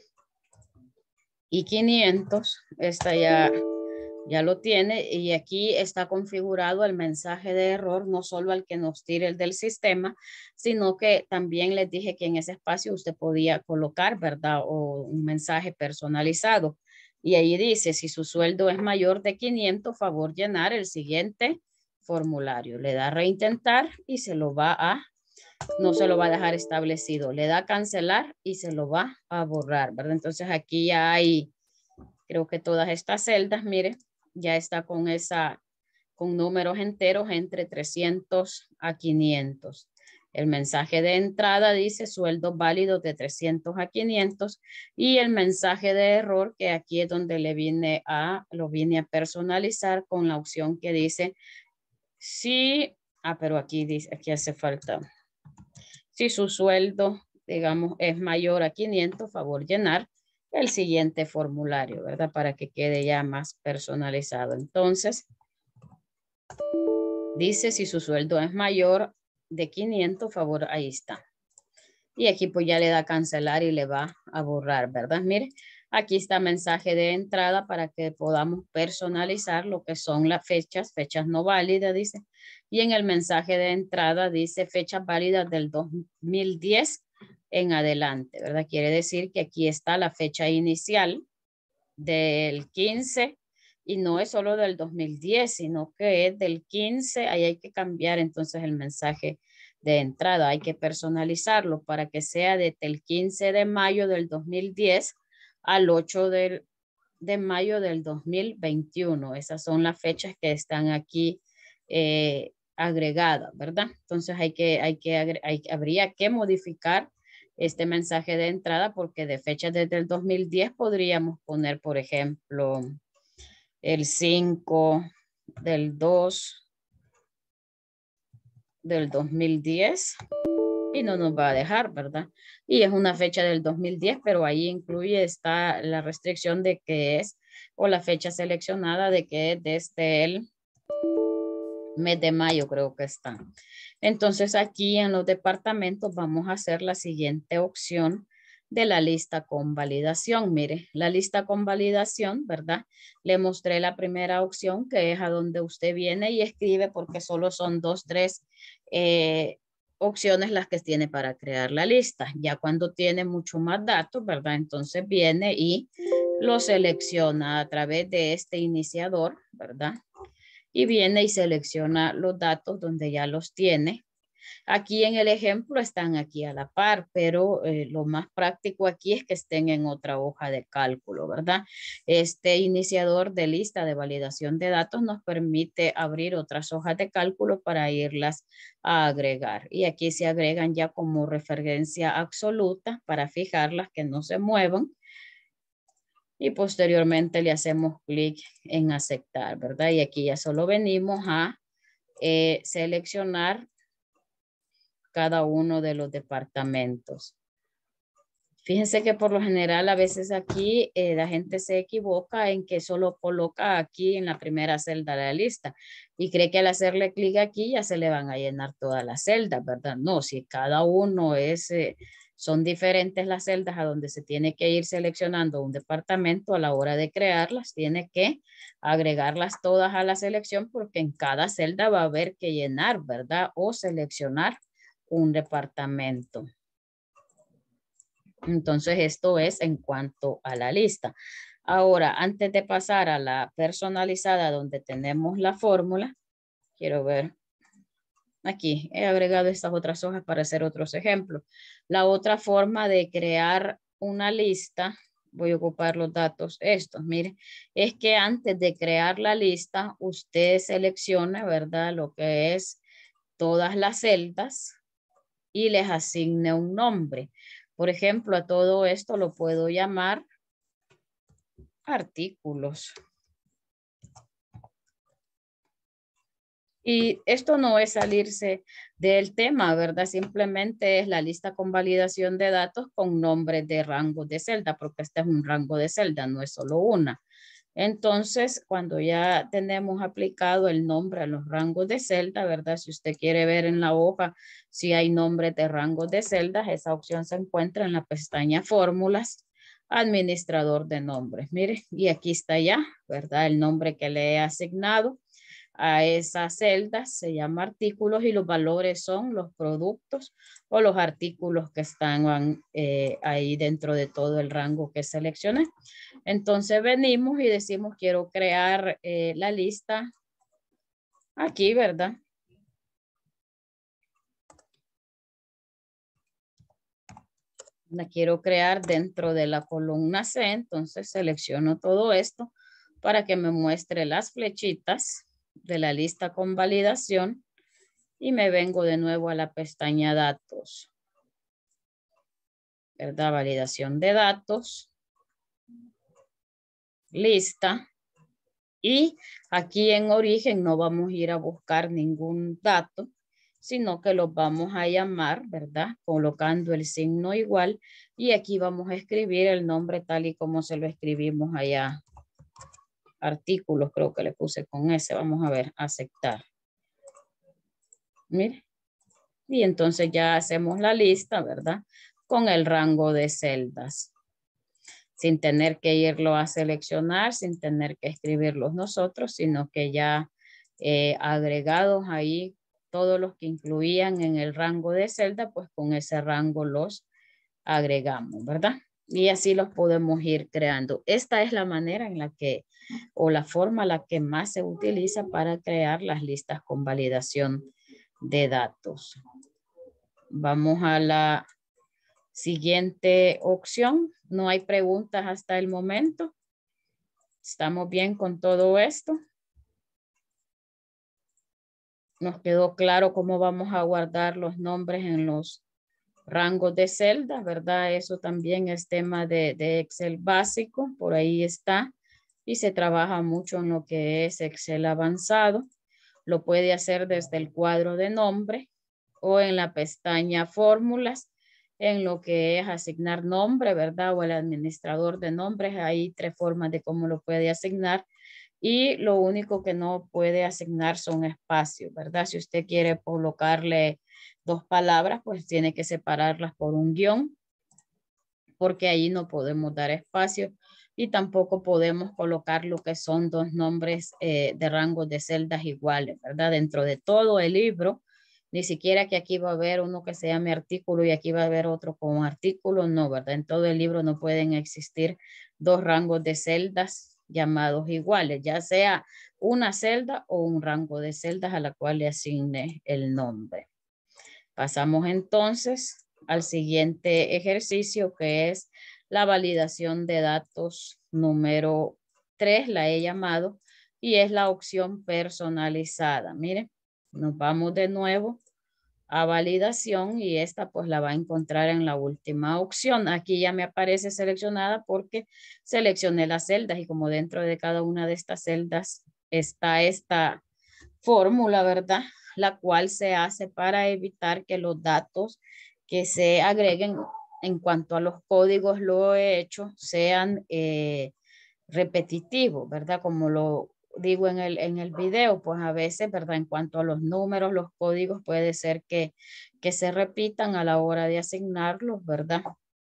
y quinientos. Esta ya, ya lo tiene y aquí está configurado el mensaje de error, no solo al que nos tire el del sistema, sino que también les dije que en ese espacio usted podía colocar, ¿verdad? O un mensaje personalizado. Y ahí dice, si su sueldo es mayor de quinientos, favor llenar el siguiente formulario. Le da reintentar y se lo va a, no se lo va a dejar establecido. Le da cancelar y se lo va a borrar, ¿verdad? Entonces aquí ya hay, creo que todas estas celdas, mire, ya está con esa, con números enteros entre trescientos a quinientos. El mensaje de entrada dice sueldos válidos de trescientos a quinientos y el mensaje de error que aquí es donde le viene a, lo viene a personalizar con la opción que dice sí, ah, pero aquí dice, aquí hace falta. Si su sueldo, digamos, es mayor a quinientos, favor llenar el siguiente formulario, ¿verdad? Para que quede ya más personalizado. Entonces, dice si su sueldo es mayor de quinientos, favor, ahí está. Y aquí pues ya le da cancelar y le va a borrar, ¿verdad? Mire, aquí está mensaje de entrada para que podamos personalizar lo que son las fechas, fechas no válidas, dice. Y en el mensaje de entrada dice fechas válidas del dos mil diez en adelante, ¿verdad? Quiere decir que aquí está la fecha inicial del quince y no es solo del dos mil diez, sino que es del quince. Ahí hay que cambiar entonces el mensaje de entrada. Hay que personalizarlo para que sea desde el quince de mayo del dos mil diez al ocho de, de mayo del dos mil veintiuno. Esas son las fechas que están aquí eh, agregadas, ¿verdad? Entonces hay que, hay que, hay, habría que modificar este mensaje de entrada porque de fecha desde el dos mil diez podríamos poner, por ejemplo, el cinco del dos del dos mil diez y no nos va a dejar, ¿verdad? Y es una fecha del dos mil diez, pero ahí incluye está la restricción de que es, o la fecha seleccionada de que es desde el mes de mayo, creo que está. Entonces aquí en los departamentos vamos a hacer la siguiente opción de la lista con validación. Mire, la lista con validación, ¿verdad? Le mostré la primera opción que es a donde usted viene y escribe porque solo son dos, tres eh, opciones las que tiene para crear la lista. Ya cuando tiene mucho más datos, ¿verdad? Entonces viene y lo selecciona a través de este iniciador, ¿verdad? Y viene y selecciona los datos donde ya los tiene. Aquí en el ejemplo están aquí a la par, pero eh, lo más práctico aquí es que estén en otra hoja de cálculo, ¿verdad? Este iniciador de lista de validación de datos nos permite abrir otras hojas de cálculo para irlas a agregar. Y aquí se agregan ya como referencia absoluta para fijarlas que no se muevan. Y posteriormente le hacemos clic en aceptar, ¿verdad? Y aquí ya solo venimos a eh, seleccionar cada uno de los departamentos. Fíjense que por lo general a veces aquí eh, la gente se equivoca en que solo coloca aquí en la primera celda de la lista y cree que al hacerle clic aquí ya se le van a llenar todas las celdas, ¿verdad? No, si cada uno es, eh, son diferentes las celdas a donde se tiene que ir seleccionando un departamento a la hora de crearlas, tiene que agregarlas todas a la selección porque en cada celda va a haber que llenar, ¿verdad? O seleccionar un departamento. Entonces, esto es en cuanto a la lista. Ahora, antes de pasar a la personalizada donde tenemos la fórmula, quiero ver. Aquí he agregado estas otras hojas para hacer otros ejemplos. La otra forma de crear una lista, voy a ocupar los datos estos, mire, es que antes de crear la lista, usted seleccione, ¿verdad? Lo que es todas las celdas y les asigne un nombre. Por ejemplo, a todo esto lo puedo llamar artículos. Y esto no es salirse del tema, ¿verdad? Simplemente es la lista con validación de datos con nombres de rangos de celda, porque este es un rango de celda, no es solo una. Entonces, cuando ya tenemos aplicado el nombre a los rangos de celda, ¿verdad? Si usted quiere ver en la hoja si hay nombres de rangos de celdas, esa opción se encuentra en la pestaña Fórmulas, Administrador de Nombres. Mire, y aquí está ya, ¿verdad? El nombre que le he asignado a esas celdas se llama artículos y los valores son los productos o los artículos que están eh, ahí dentro de todo el rango que seleccioné. Entonces venimos y decimos quiero crear eh, la lista aquí, ¿verdad? La quiero crear dentro de la columna C, entonces selecciono todo esto para que me muestre las flechitas de la lista con validación y me vengo de nuevo a la pestaña datos, ¿verdad? Validación de datos, lista, y aquí en origen no vamos a ir a buscar ningún dato, sino que los vamos a llamar, ¿verdad? Colocando el signo igual y aquí vamos a escribir el nombre tal y como se lo escribimos allá. Artículos creo que le puse con ese, vamos a ver, aceptar. Mire. Y entonces ya hacemos la lista, ¿verdad? Con el rango de celdas. Sin tener que irlo a seleccionar, sin tener que escribirlos nosotros, sino que ya eh, agregados ahí todos los que incluían en el rango de celda, pues con ese rango los agregamos, ¿verdad? Y así los podemos ir creando. Esta es la manera en la que, o la forma la que más se utiliza para crear las listas con validación de datos. Vamos a la siguiente opción. No hay preguntas hasta el momento. ¿Estamos bien con todo esto? Nos quedó claro cómo vamos a guardar los nombres en los rangos de celda, ¿verdad? Eso también es tema de, de Excel básico, por ahí está. Y se trabaja mucho en lo que es Excel avanzado. Lo puede hacer desde el cuadro de nombre o en la pestaña fórmulas, en lo que es asignar nombre, ¿verdad? O el administrador de nombres. Hay tres formas de cómo lo puede asignar. Y lo único que no puede asignar son espacios, ¿verdad? Si usted quiere colocarle dos palabras, pues tiene que separarlas por un guión, porque ahí no podemos dar espacio y tampoco podemos colocar lo que son dos nombres eh, de rangos de celdas iguales, ¿verdad? Dentro de todo el libro, ni siquiera que aquí va a haber uno que se llame artículo y aquí va a haber otro con artículo, no, ¿verdad? En todo el libro no pueden existir dos rangos de celdas llamados iguales, ya sea una celda o un rango de celdas a la cual le asigne el nombre. Pasamos entonces al siguiente ejercicio, que es la validación de datos número tres, la he llamado, y es la opción personalizada. Miren, nos vamos de nuevo a validación y esta pues la va a encontrar en la última opción. Aquí ya me aparece seleccionada porque seleccioné las celdas y como dentro de cada una de estas celdas está esta fórmula, ¿verdad? La cual se hace para evitar que los datos que se agreguen en cuanto a los códigos lo he hecho sean eh, repetitivos, ¿verdad? Como lo digo en el, en el video, pues a veces, ¿verdad? En cuanto a los números, los códigos puede ser que, que se repitan a la hora de asignarlos, ¿verdad?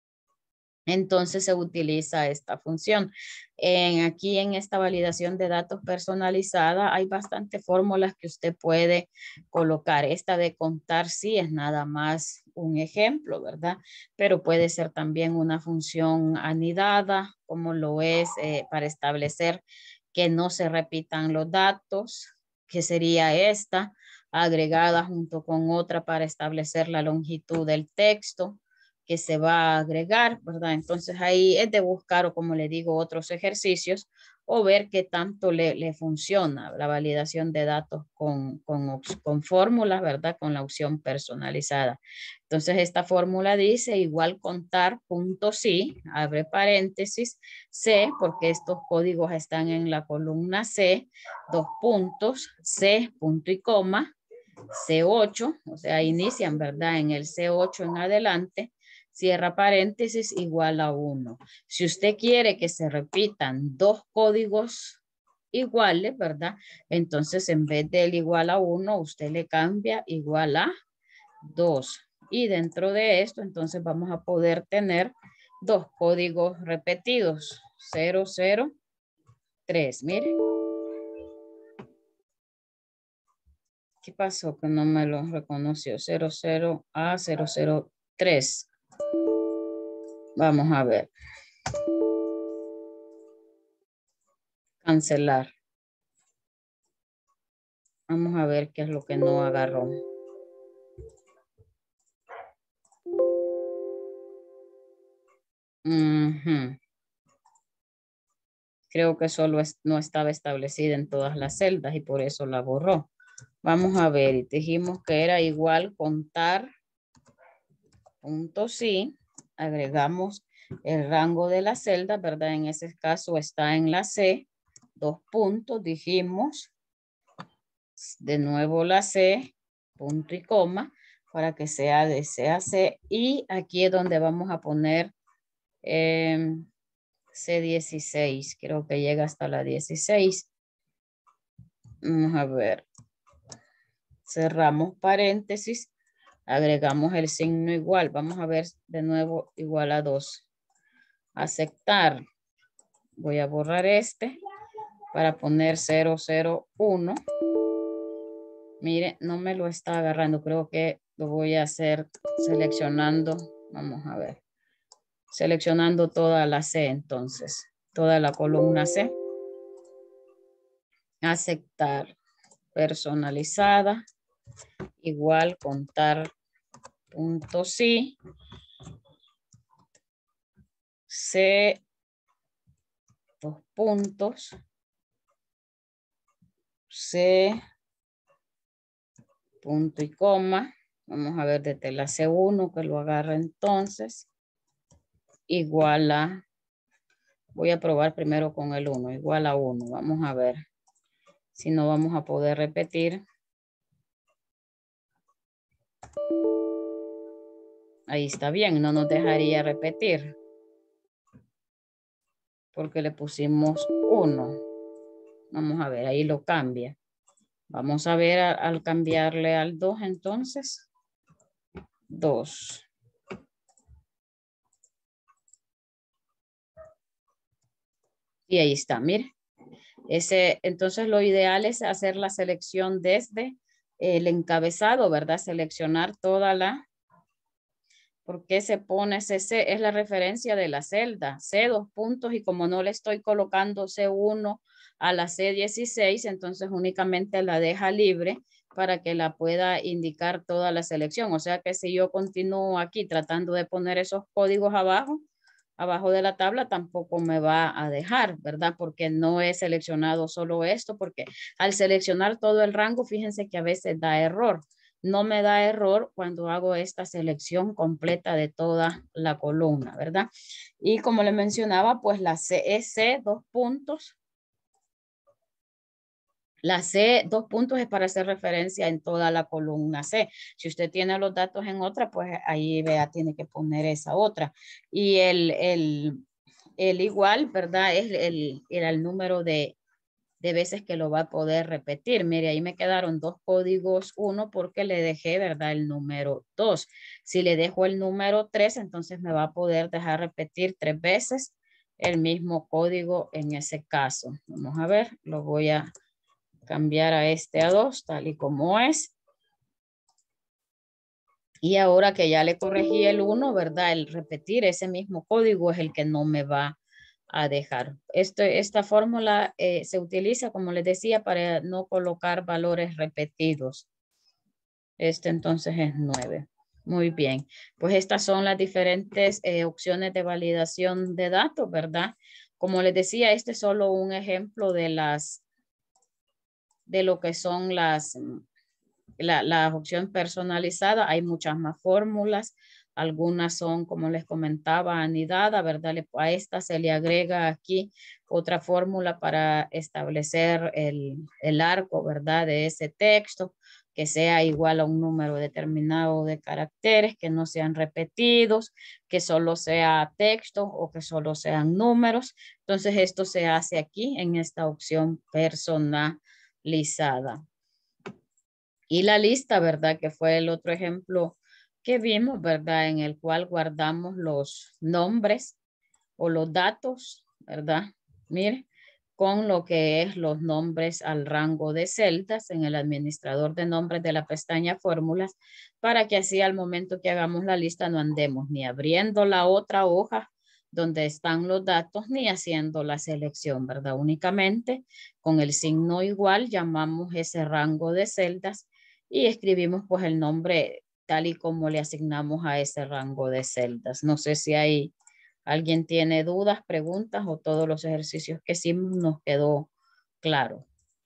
Entonces se utiliza esta función. En, aquí en esta validación de datos personalizada hay bastantes fórmulas que usted puede colocar. Esta de contar sí es nada más un ejemplo, ¿verdad? Pero puede ser también una función anidada, como lo es eh, para establecer que no se repitan los datos, que sería esta, agregada junto con otra para establecer la longitud del texto que se va a agregar, ¿verdad? Entonces ahí es de buscar, o como le digo, otros ejercicios o ver qué tanto le, le funciona la validación de datos con, con, con fórmulas, ¿verdad? Con la opción personalizada. Entonces esta fórmula dice igual contar punto sí, abre paréntesis, C, porque estos códigos están en la columna C, dos puntos, C, punto y coma, C ocho, o sea, inician, ¿verdad? En el C ocho en adelante, cierra paréntesis igual a uno. Si usted quiere que se repitan dos códigos iguales, ¿verdad? Entonces en vez del igual a uno, usted le cambia igual a dos. Y dentro de esto, entonces vamos a poder tener dos códigos repetidos. cero cero tres, mire. ¿Qué pasó que no me lo reconoció? cero cero a cero cero tres. Vamos a ver. Cancelar. Vamos a ver qué es lo que no agarró. Uh-huh. Creo que solo es, no estaba establecida en todas las celdas y por eso la borró. Vamos a ver, y dijimos que era igual contar, punto sí, agregamos el rango de la celda, ¿verdad? En ese caso está en la C, dos puntos, dijimos, de nuevo la C, punto y coma, para que sea de C a C, y aquí es donde vamos a poner eh, C dieciséis, creo que llega hasta la dieciséis. Vamos a ver. Cerramos paréntesis. Agregamos el signo igual. Vamos a ver de nuevo igual a dos. Aceptar. Voy a borrar este para poner cero cero uno. Mire, no me lo está agarrando. Creo que lo voy a hacer seleccionando. Vamos a ver. Seleccionando toda la C entonces. Toda la columna C. Aceptar. Personalizada. Igual contar punto sí. C. Dos puntos. C. Punto y coma. Vamos a ver desde la C uno que lo agarra entonces. Igual a, voy a probar primero con el uno, igual a uno. Vamos a ver si no vamos a poder repetir. Ahí está bien, no nos dejaría repetir. Porque le pusimos uno. Vamos a ver, ahí lo cambia. Vamos a ver a, al cambiarle al dos entonces. dos. Y ahí está, mire. Ese, entonces lo ideal es hacer la selección desde el encabezado, ¿verdad? Seleccionar toda la... ¿Por qué se pone ese C? Es la referencia de la celda. C dos puntos y como no le estoy colocando C uno a la C dieciséis, entonces únicamente la deja libre para que la pueda indicar toda la selección. O sea que si yo continúo aquí tratando de poner esos códigos abajo, abajo de la tabla tampoco me va a dejar, ¿verdad? Porque no he seleccionado solo esto, porque al seleccionar todo el rango, fíjense que a veces da error. No me da error cuando hago esta selección completa de toda la columna, ¿verdad? Y como le mencionaba, pues la C es C, dos puntos. La C, dos puntos, es para hacer referencia en toda la columna C. Si usted tiene los datos en otra, pues ahí vea, tiene que poner esa otra. Y el, el, el igual, ¿verdad? Es el, el, el número de, de veces que lo va a poder repetir. Mire, ahí me quedaron dos códigos, uno porque le dejé, ¿verdad? El número dos. Si le dejo el número tres, entonces me va a poder dejar repetir tres veces el mismo código en ese caso. Vamos a ver, lo voy a cambiar a este a dos, tal y como es. Y ahora que ya le corregí el uno, ¿verdad? El repetir ese mismo código es el que no me va a dejar. Esto, esta fórmula eh, se utiliza, como les decía, para no colocar valores repetidos. Este entonces es nueve. Muy bien. Pues estas son las diferentes eh, opciones de validación de datos, ¿verdad? Como les decía, este es solo un ejemplo de las de lo que son las, la, la opción personalizada. Hay muchas más fórmulas. Algunas son, como les comentaba, anidada, ¿verdad? A esta se le agrega aquí otra fórmula para establecer el, el arco, ¿verdad? De ese texto, que sea igual a un número determinado de caracteres, que no sean repetidos, que solo sea texto o que solo sean números. Entonces, esto se hace aquí en esta opción personalizada. Lisada. Y la lista, ¿verdad? Que fue el otro ejemplo que vimos, ¿verdad? En el cual guardamos los nombres o los datos, ¿verdad? Mire, con lo que es los nombres al rango de celdas en el administrador de nombres de la pestaña fórmulas, para que así al momento que hagamos la lista no andemos ni abriendo la otra hoja donde están los datos ni haciendo la selección, ¿verdad? Únicamente con el signo igual llamamos ese rango de celdas y escribimos pues el nombre tal y como le asignamos a ese rango de celdas. No sé si hay alguien tiene dudas, preguntas o todos los ejercicios que hicimos nos quedó claro.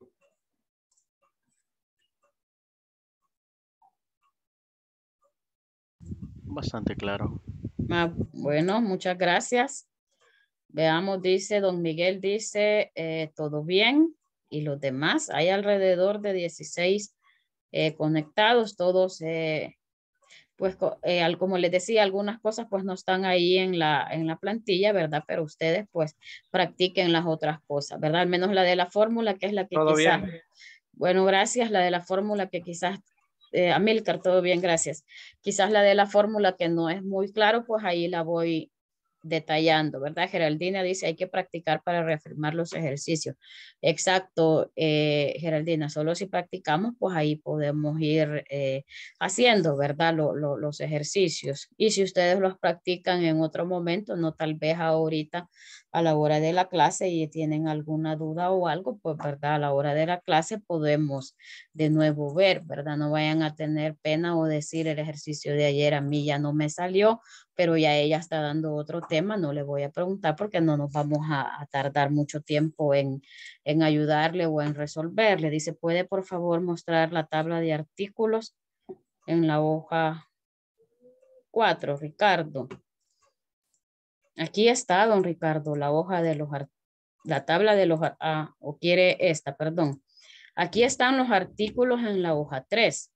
Bastante claro. Ah, bueno, muchas gracias. Veamos, dice don Miguel, dice eh, todo bien. Y los demás, hay alrededor de dieciséis eh, conectados, todos, eh, pues eh, como les decía, algunas cosas pues no están ahí en la, en la plantilla, ¿verdad? Pero ustedes pues practiquen las otras cosas, ¿verdad? Al menos la de la fórmula, que es la que Todo quizás, bien. bueno, gracias, la de la fórmula que quizás eh, Amílcar, todo bien, gracias. Quizás la de la fórmula que no es muy claro, pues ahí la voy detallando, ¿verdad? Geraldina dice, hay que practicar para reafirmar los ejercicios. Exacto, eh, Geraldina, solo si practicamos, pues ahí podemos ir eh, haciendo, ¿verdad? Lo, lo, los ejercicios. Y si ustedes los practican en otro momento, no tal vez ahorita a la hora de la clase y tienen alguna duda o algo, pues, ¿verdad? A la hora de la clase podemos de nuevo ver, ¿verdad? No vayan a tener pena o decir el ejercicio de ayer a mí ya no me salió, pero ya ella está dando otro tema, no le voy a preguntar porque no nos vamos a, a tardar mucho tiempo en, en ayudarle o en resolverle. Dice, ¿puede por favor mostrar la tabla de artículos en la hoja cuatro, Ricardo? Aquí está, don Ricardo, la hoja de los, la tabla de los, ah, o quiere esta, perdón. Aquí están los artículos en la hoja tres.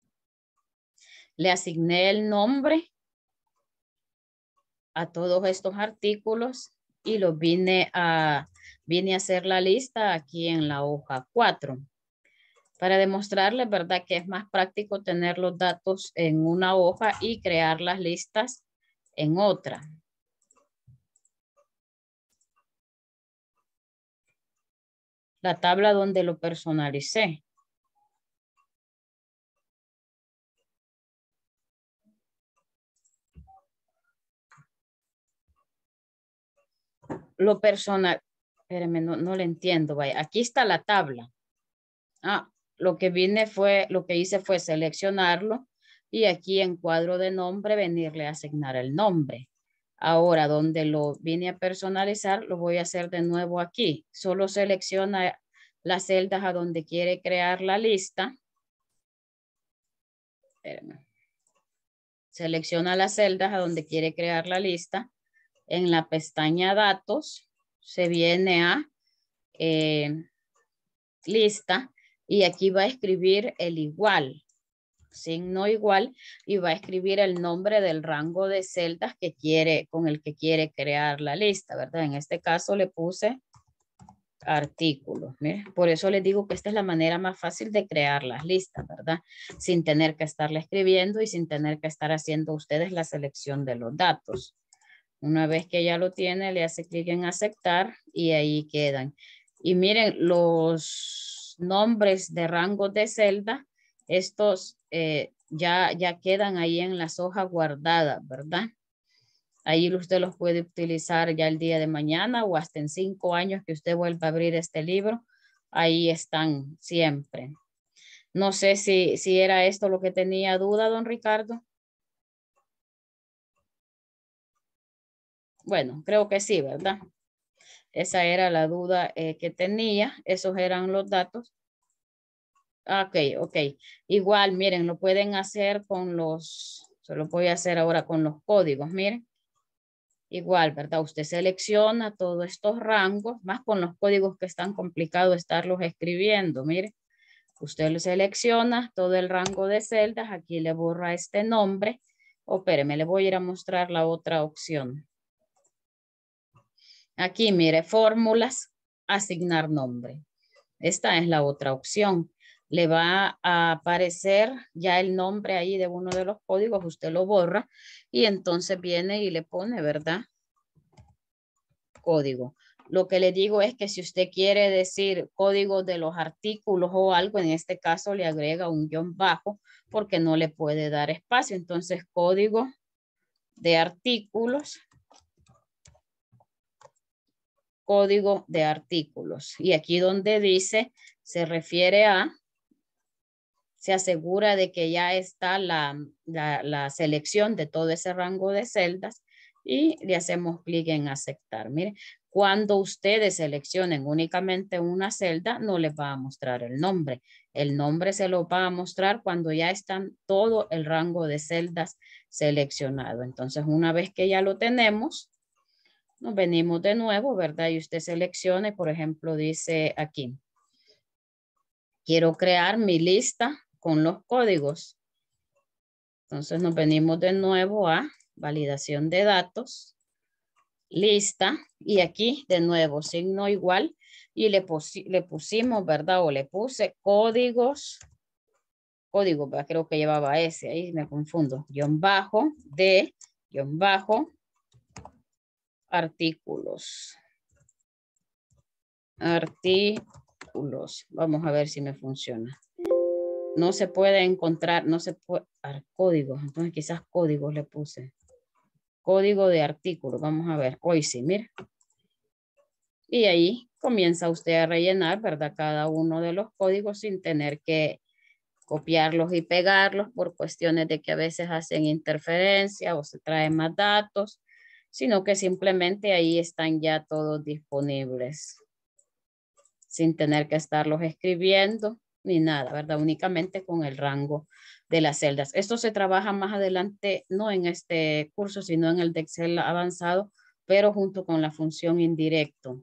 Le asigné el nombre a todos estos artículos y los vine a, vine a hacer la lista aquí en la hoja cuatro. Para demostrarles, ¿verdad? Que es más práctico tener los datos en una hoja y crear las listas en otra. La tabla donde lo personalicé. Lo personal, espérenme, no, no le entiendo, vaya. Aquí está la tabla. Ah, lo que vine fue, lo que hice fue seleccionarlo y aquí en cuadro de nombre venirle a asignar el nombre. Ahora, donde lo vine a personalizar, lo voy a hacer de nuevo aquí. Solo selecciona las celdas a donde quiere crear la lista. Espérenme. Selecciona las celdas a donde quiere crear la lista. En la pestaña datos se viene a eh, lista y aquí va a escribir el igual, signo igual, y va a escribir el nombre del rango de celdas que quiere, con el que quiere crear la lista, ¿verdad? En este caso le puse artículos. Mire, por eso les digo que esta es la manera más fácil de crear las listas, ¿verdad? Sin tener que estarle escribiendo y sin tener que estar haciendo ustedes la selección de los datos. Una vez que ya lo tiene, le hace clic en aceptar y ahí quedan. Y miren, los nombres de rangos de celda, estos eh, ya, ya quedan ahí en las hojas guardadas, ¿verdad? Ahí usted los puede utilizar ya el día de mañana o hasta en cinco años que usted vuelva a abrir este libro. Ahí están siempre. No sé si, si era esto lo que tenía duda, don Ricardo. Bueno, creo que sí, ¿verdad? Esa era la duda eh, que tenía. Esos eran los datos. Ok, ok. Igual, miren, lo pueden hacer con los, se lo voy a hacer ahora con los códigos, miren. Igual, ¿verdad? Usted selecciona todos estos rangos, más con los códigos que están complicados estarlos escribiendo, mire. Usted lo selecciona todo el rango de celdas, aquí le borra este nombre. O espéreme, le voy a ir a mostrar la otra opción. Aquí, mire, fórmulas, asignar nombre. Esta es la otra opción. Le va a aparecer ya el nombre ahí de uno de los códigos, usted lo borra y entonces viene y le pone, ¿verdad? Código. Lo que le digo es que si usted quiere decir código de los artículos o algo, en este caso le agrega un guión bajo porque no le puede dar espacio. Entonces, código de artículos. Código de artículos. Y aquí donde dice, se refiere a, se asegura de que ya está la, la, la selección de todo ese rango de celdas y le hacemos clic en aceptar. Mire, cuando ustedes seleccionen únicamente una celda, no les va a mostrar el nombre. El nombre se lo va a mostrar cuando ya están todo el rango de celdas seleccionado. Entonces, una vez que ya lo tenemos, nos venimos de nuevo, ¿verdad? Y usted seleccione, por ejemplo, dice aquí, quiero crear mi lista con los códigos. Entonces nos venimos de nuevo a validación de datos, lista, y aquí de nuevo signo igual, y le, pusi le pusimos, ¿verdad? O le puse códigos, código, ¿verdad? Creo que llevaba ese, ahí me confundo. Guión bajo de, guión bajo, artículos. Artículos. Vamos a ver si me funciona. No se puede encontrar, no se puede, códigos, entonces quizás códigos le puse. Código de artículo, vamos a ver, hoy sí, mire. Y ahí comienza usted a rellenar, ¿verdad? Cada uno de los códigos sin tener que copiarlos y pegarlos por cuestiones de que a veces hacen interferencia o se traen más datos, sino que simplemente ahí están ya todos disponibles sin tener que estarlos escribiendo ni nada, ¿verdad? Únicamente con el rango de las celdas. Esto se trabaja más adelante, no en este curso, sino en el de Excel avanzado, pero junto con la función indirecto.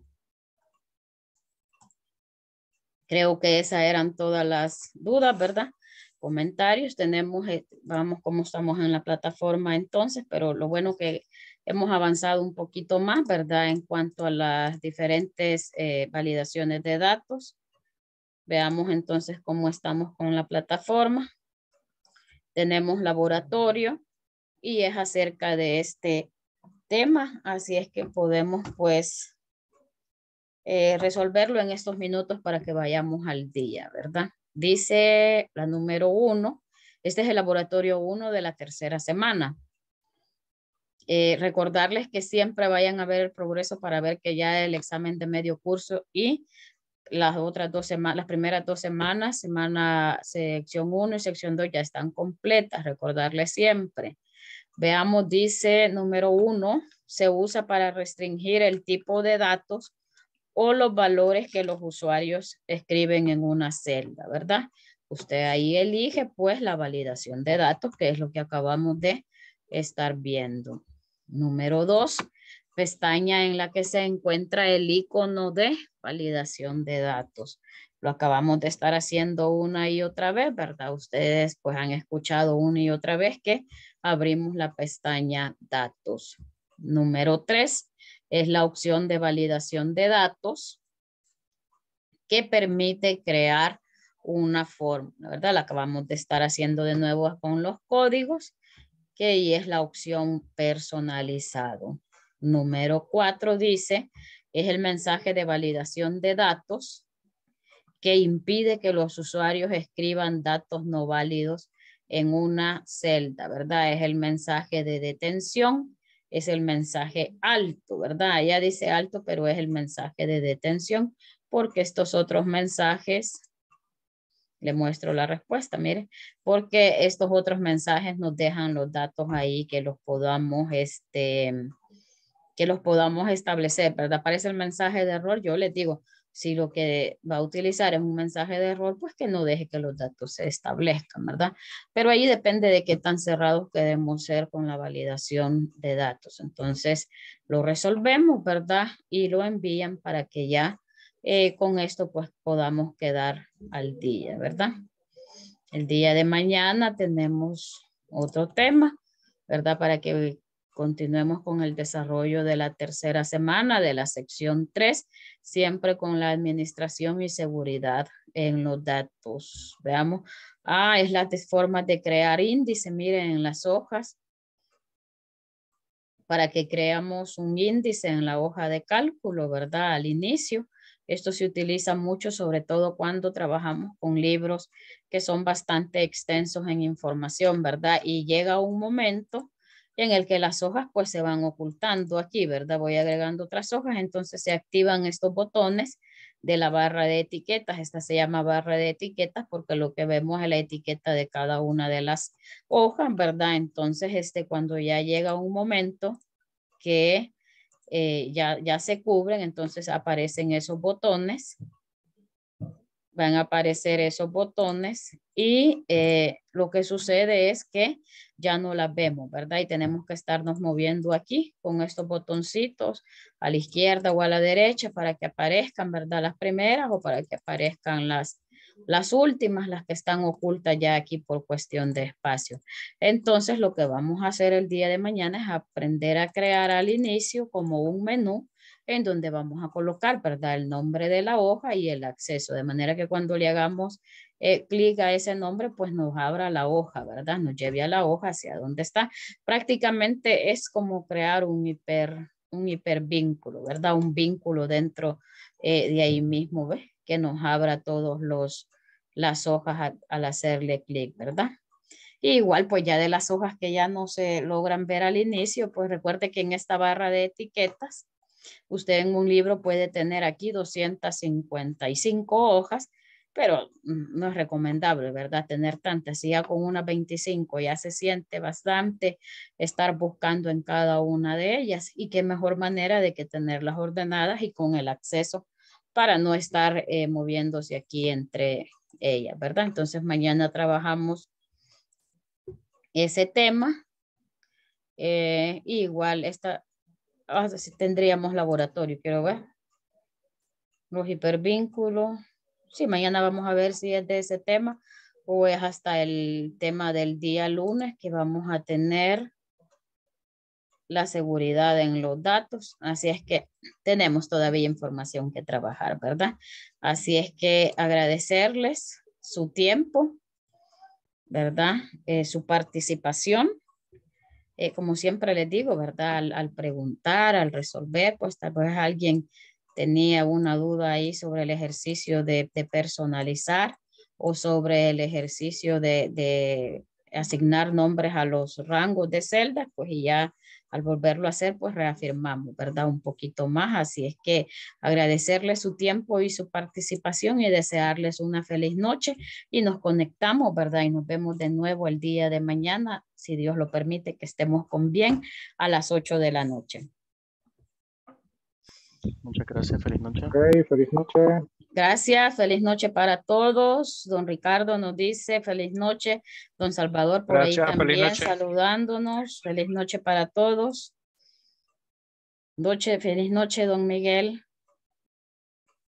Creo que esas eran todas las dudas, ¿verdad? Comentarios, tenemos, vamos como estamos en la plataforma entonces, pero lo bueno que hemos avanzado un poquito más, ¿verdad? En cuanto a las diferentes eh, validaciones de datos. Veamos entonces cómo estamos con la plataforma. Tenemos laboratorio y es acerca de este tema, así es que podemos pues eh, resolverlo en estos minutos para que vayamos al día, ¿verdad? Dice la número uno, este es el laboratorio uno de la tercera semana. Eh, recordarles que siempre vayan a ver el progreso para ver que ya el examen de medio curso y las otras dos semanas, las primeras dos semanas, semana sección uno y sección dos ya están completas, recordarles siempre. Veamos, dice número uno, se usa para restringir el tipo de datos o los valores que los usuarios escriben en una celda, ¿verdad? Usted ahí elige pues la validación de datos, que es lo que acabamos de estar viendo. Número dos, pestaña en la que se encuentra el icono de validación de datos. Lo acabamos de estar haciendo una y otra vez, ¿verdad? Ustedes pues han escuchado una y otra vez que abrimos la pestaña datos. Número tres es la opción de validación de datos que permite crear una fórmula, ¿verdad? La acabamos de estar haciendo de nuevo con los códigos, que ahí es la opción personalizado. Número cuatro dice, es el mensaje de validación de datos que impide que los usuarios escriban datos no válidos en una celda, ¿verdad? Es el mensaje de detención, es el mensaje alto, ¿verdad? Ya dice alto, pero es el mensaje de detención, porque estos otros mensajes, le muestro la respuesta, mire, porque estos otros mensajes nos dejan los datos ahí que los podamos, este, que los podamos establecer, ¿verdad? Aparece el mensaje de error, yo les digo, si lo que va a utilizar es un mensaje de error, pues que no deje que los datos se establezcan, ¿verdad? Pero ahí depende de qué tan cerrados queremos ser con la validación de datos. Entonces, lo resolvemos, ¿verdad? Y lo envían para que ya eh, con esto pues podamos quedar al día, ¿verdad? El día de mañana tenemos otro tema, ¿verdad? Para que continuemos con el desarrollo de la tercera semana de la sección tres, siempre con la administración y seguridad en los datos. Veamos. Ah, es las formas de crear índice. Miren en las hojas. Para que creamos un índice en la hoja de cálculo, ¿verdad? Al inicio. Esto se utiliza mucho, sobre todo cuando trabajamos con libros que son bastante extensos en información, ¿verdad? Y llega un momento en el que las hojas pues se van ocultando aquí, ¿verdad? Voy agregando otras hojas, entonces se activan estos botones de la barra de etiquetas. Esta se llama barra de etiquetas porque lo que vemos es la etiqueta de cada una de las hojas, ¿verdad? Entonces, este, cuando ya llega un momento que eh, ya, ya se cubren, entonces aparecen esos botones. Van a aparecer esos botones y eh, lo que sucede es que ya no las vemos, ¿verdad? Y tenemos que estarnos moviendo aquí con estos botoncitos a la izquierda o a la derecha para que aparezcan, ¿verdad? Las primeras o para que aparezcan las, las últimas, las que están ocultas ya aquí por cuestión de espacio. Entonces lo que vamos a hacer el día de mañana es aprender a crear al inicio como un menú en donde vamos a colocar, ¿verdad? El nombre de la hoja y el acceso, de manera que cuando le hagamos eh, clic a ese nombre, pues nos abra la hoja, ¿verdad? Nos lleve a la hoja hacia donde está. Prácticamente es como crear un hiper, un hipervínculo, ¿verdad? Un vínculo dentro eh, de ahí mismo, ¿ves? Que nos abra todos los las hojas a, al hacerle clic, ¿verdad? Y igual, pues ya de las hojas que ya no se logran ver al inicio, pues recuerde que en esta barra de etiquetas, usted en un libro puede tener aquí doscientas cincuenta y cinco hojas, pero no es recomendable, ¿verdad? Tener tantas. Si ya con unas veinticinco ya se siente bastante estar buscando en cada una de ellas, y qué mejor manera de que tenerlas ordenadas y con el acceso para no estar eh, moviéndose aquí entre ellas, ¿verdad? Entonces mañana trabajamos ese tema. Eh, igual esta, ah, si tendríamos laboratorio, quiero ver. Los hipervínculos. Sí, mañana vamos a ver si es de ese tema o es hasta el tema del día lunes que vamos a tener la seguridad en los datos. Así es que tenemos todavía información que trabajar, ¿verdad? Así es que agradecerles su tiempo, ¿verdad? Eh, su participación. Eh, como siempre les digo, ¿verdad? Al, al preguntar, al resolver, pues tal vez alguien tenía una duda ahí sobre el ejercicio de, de personalizar o sobre el ejercicio de, de asignar nombres a los rangos de celdas, pues y ya al volverlo a hacer, pues reafirmamos, ¿verdad? Un poquito más. Así es que agradecerles su tiempo y su participación y desearles una feliz noche y nos conectamos, ¿verdad? Y nos vemos de nuevo el día de mañana, si Dios lo permite, que estemos con bien a las ocho de la noche. Muchas gracias. Feliz noche. Ok, feliz noche. Gracias, feliz noche para todos. Don Ricardo nos dice feliz noche. Don Salvador por Gracias, ahí feliz también noche. saludándonos. Feliz noche para todos. Noche, feliz noche, don Miguel.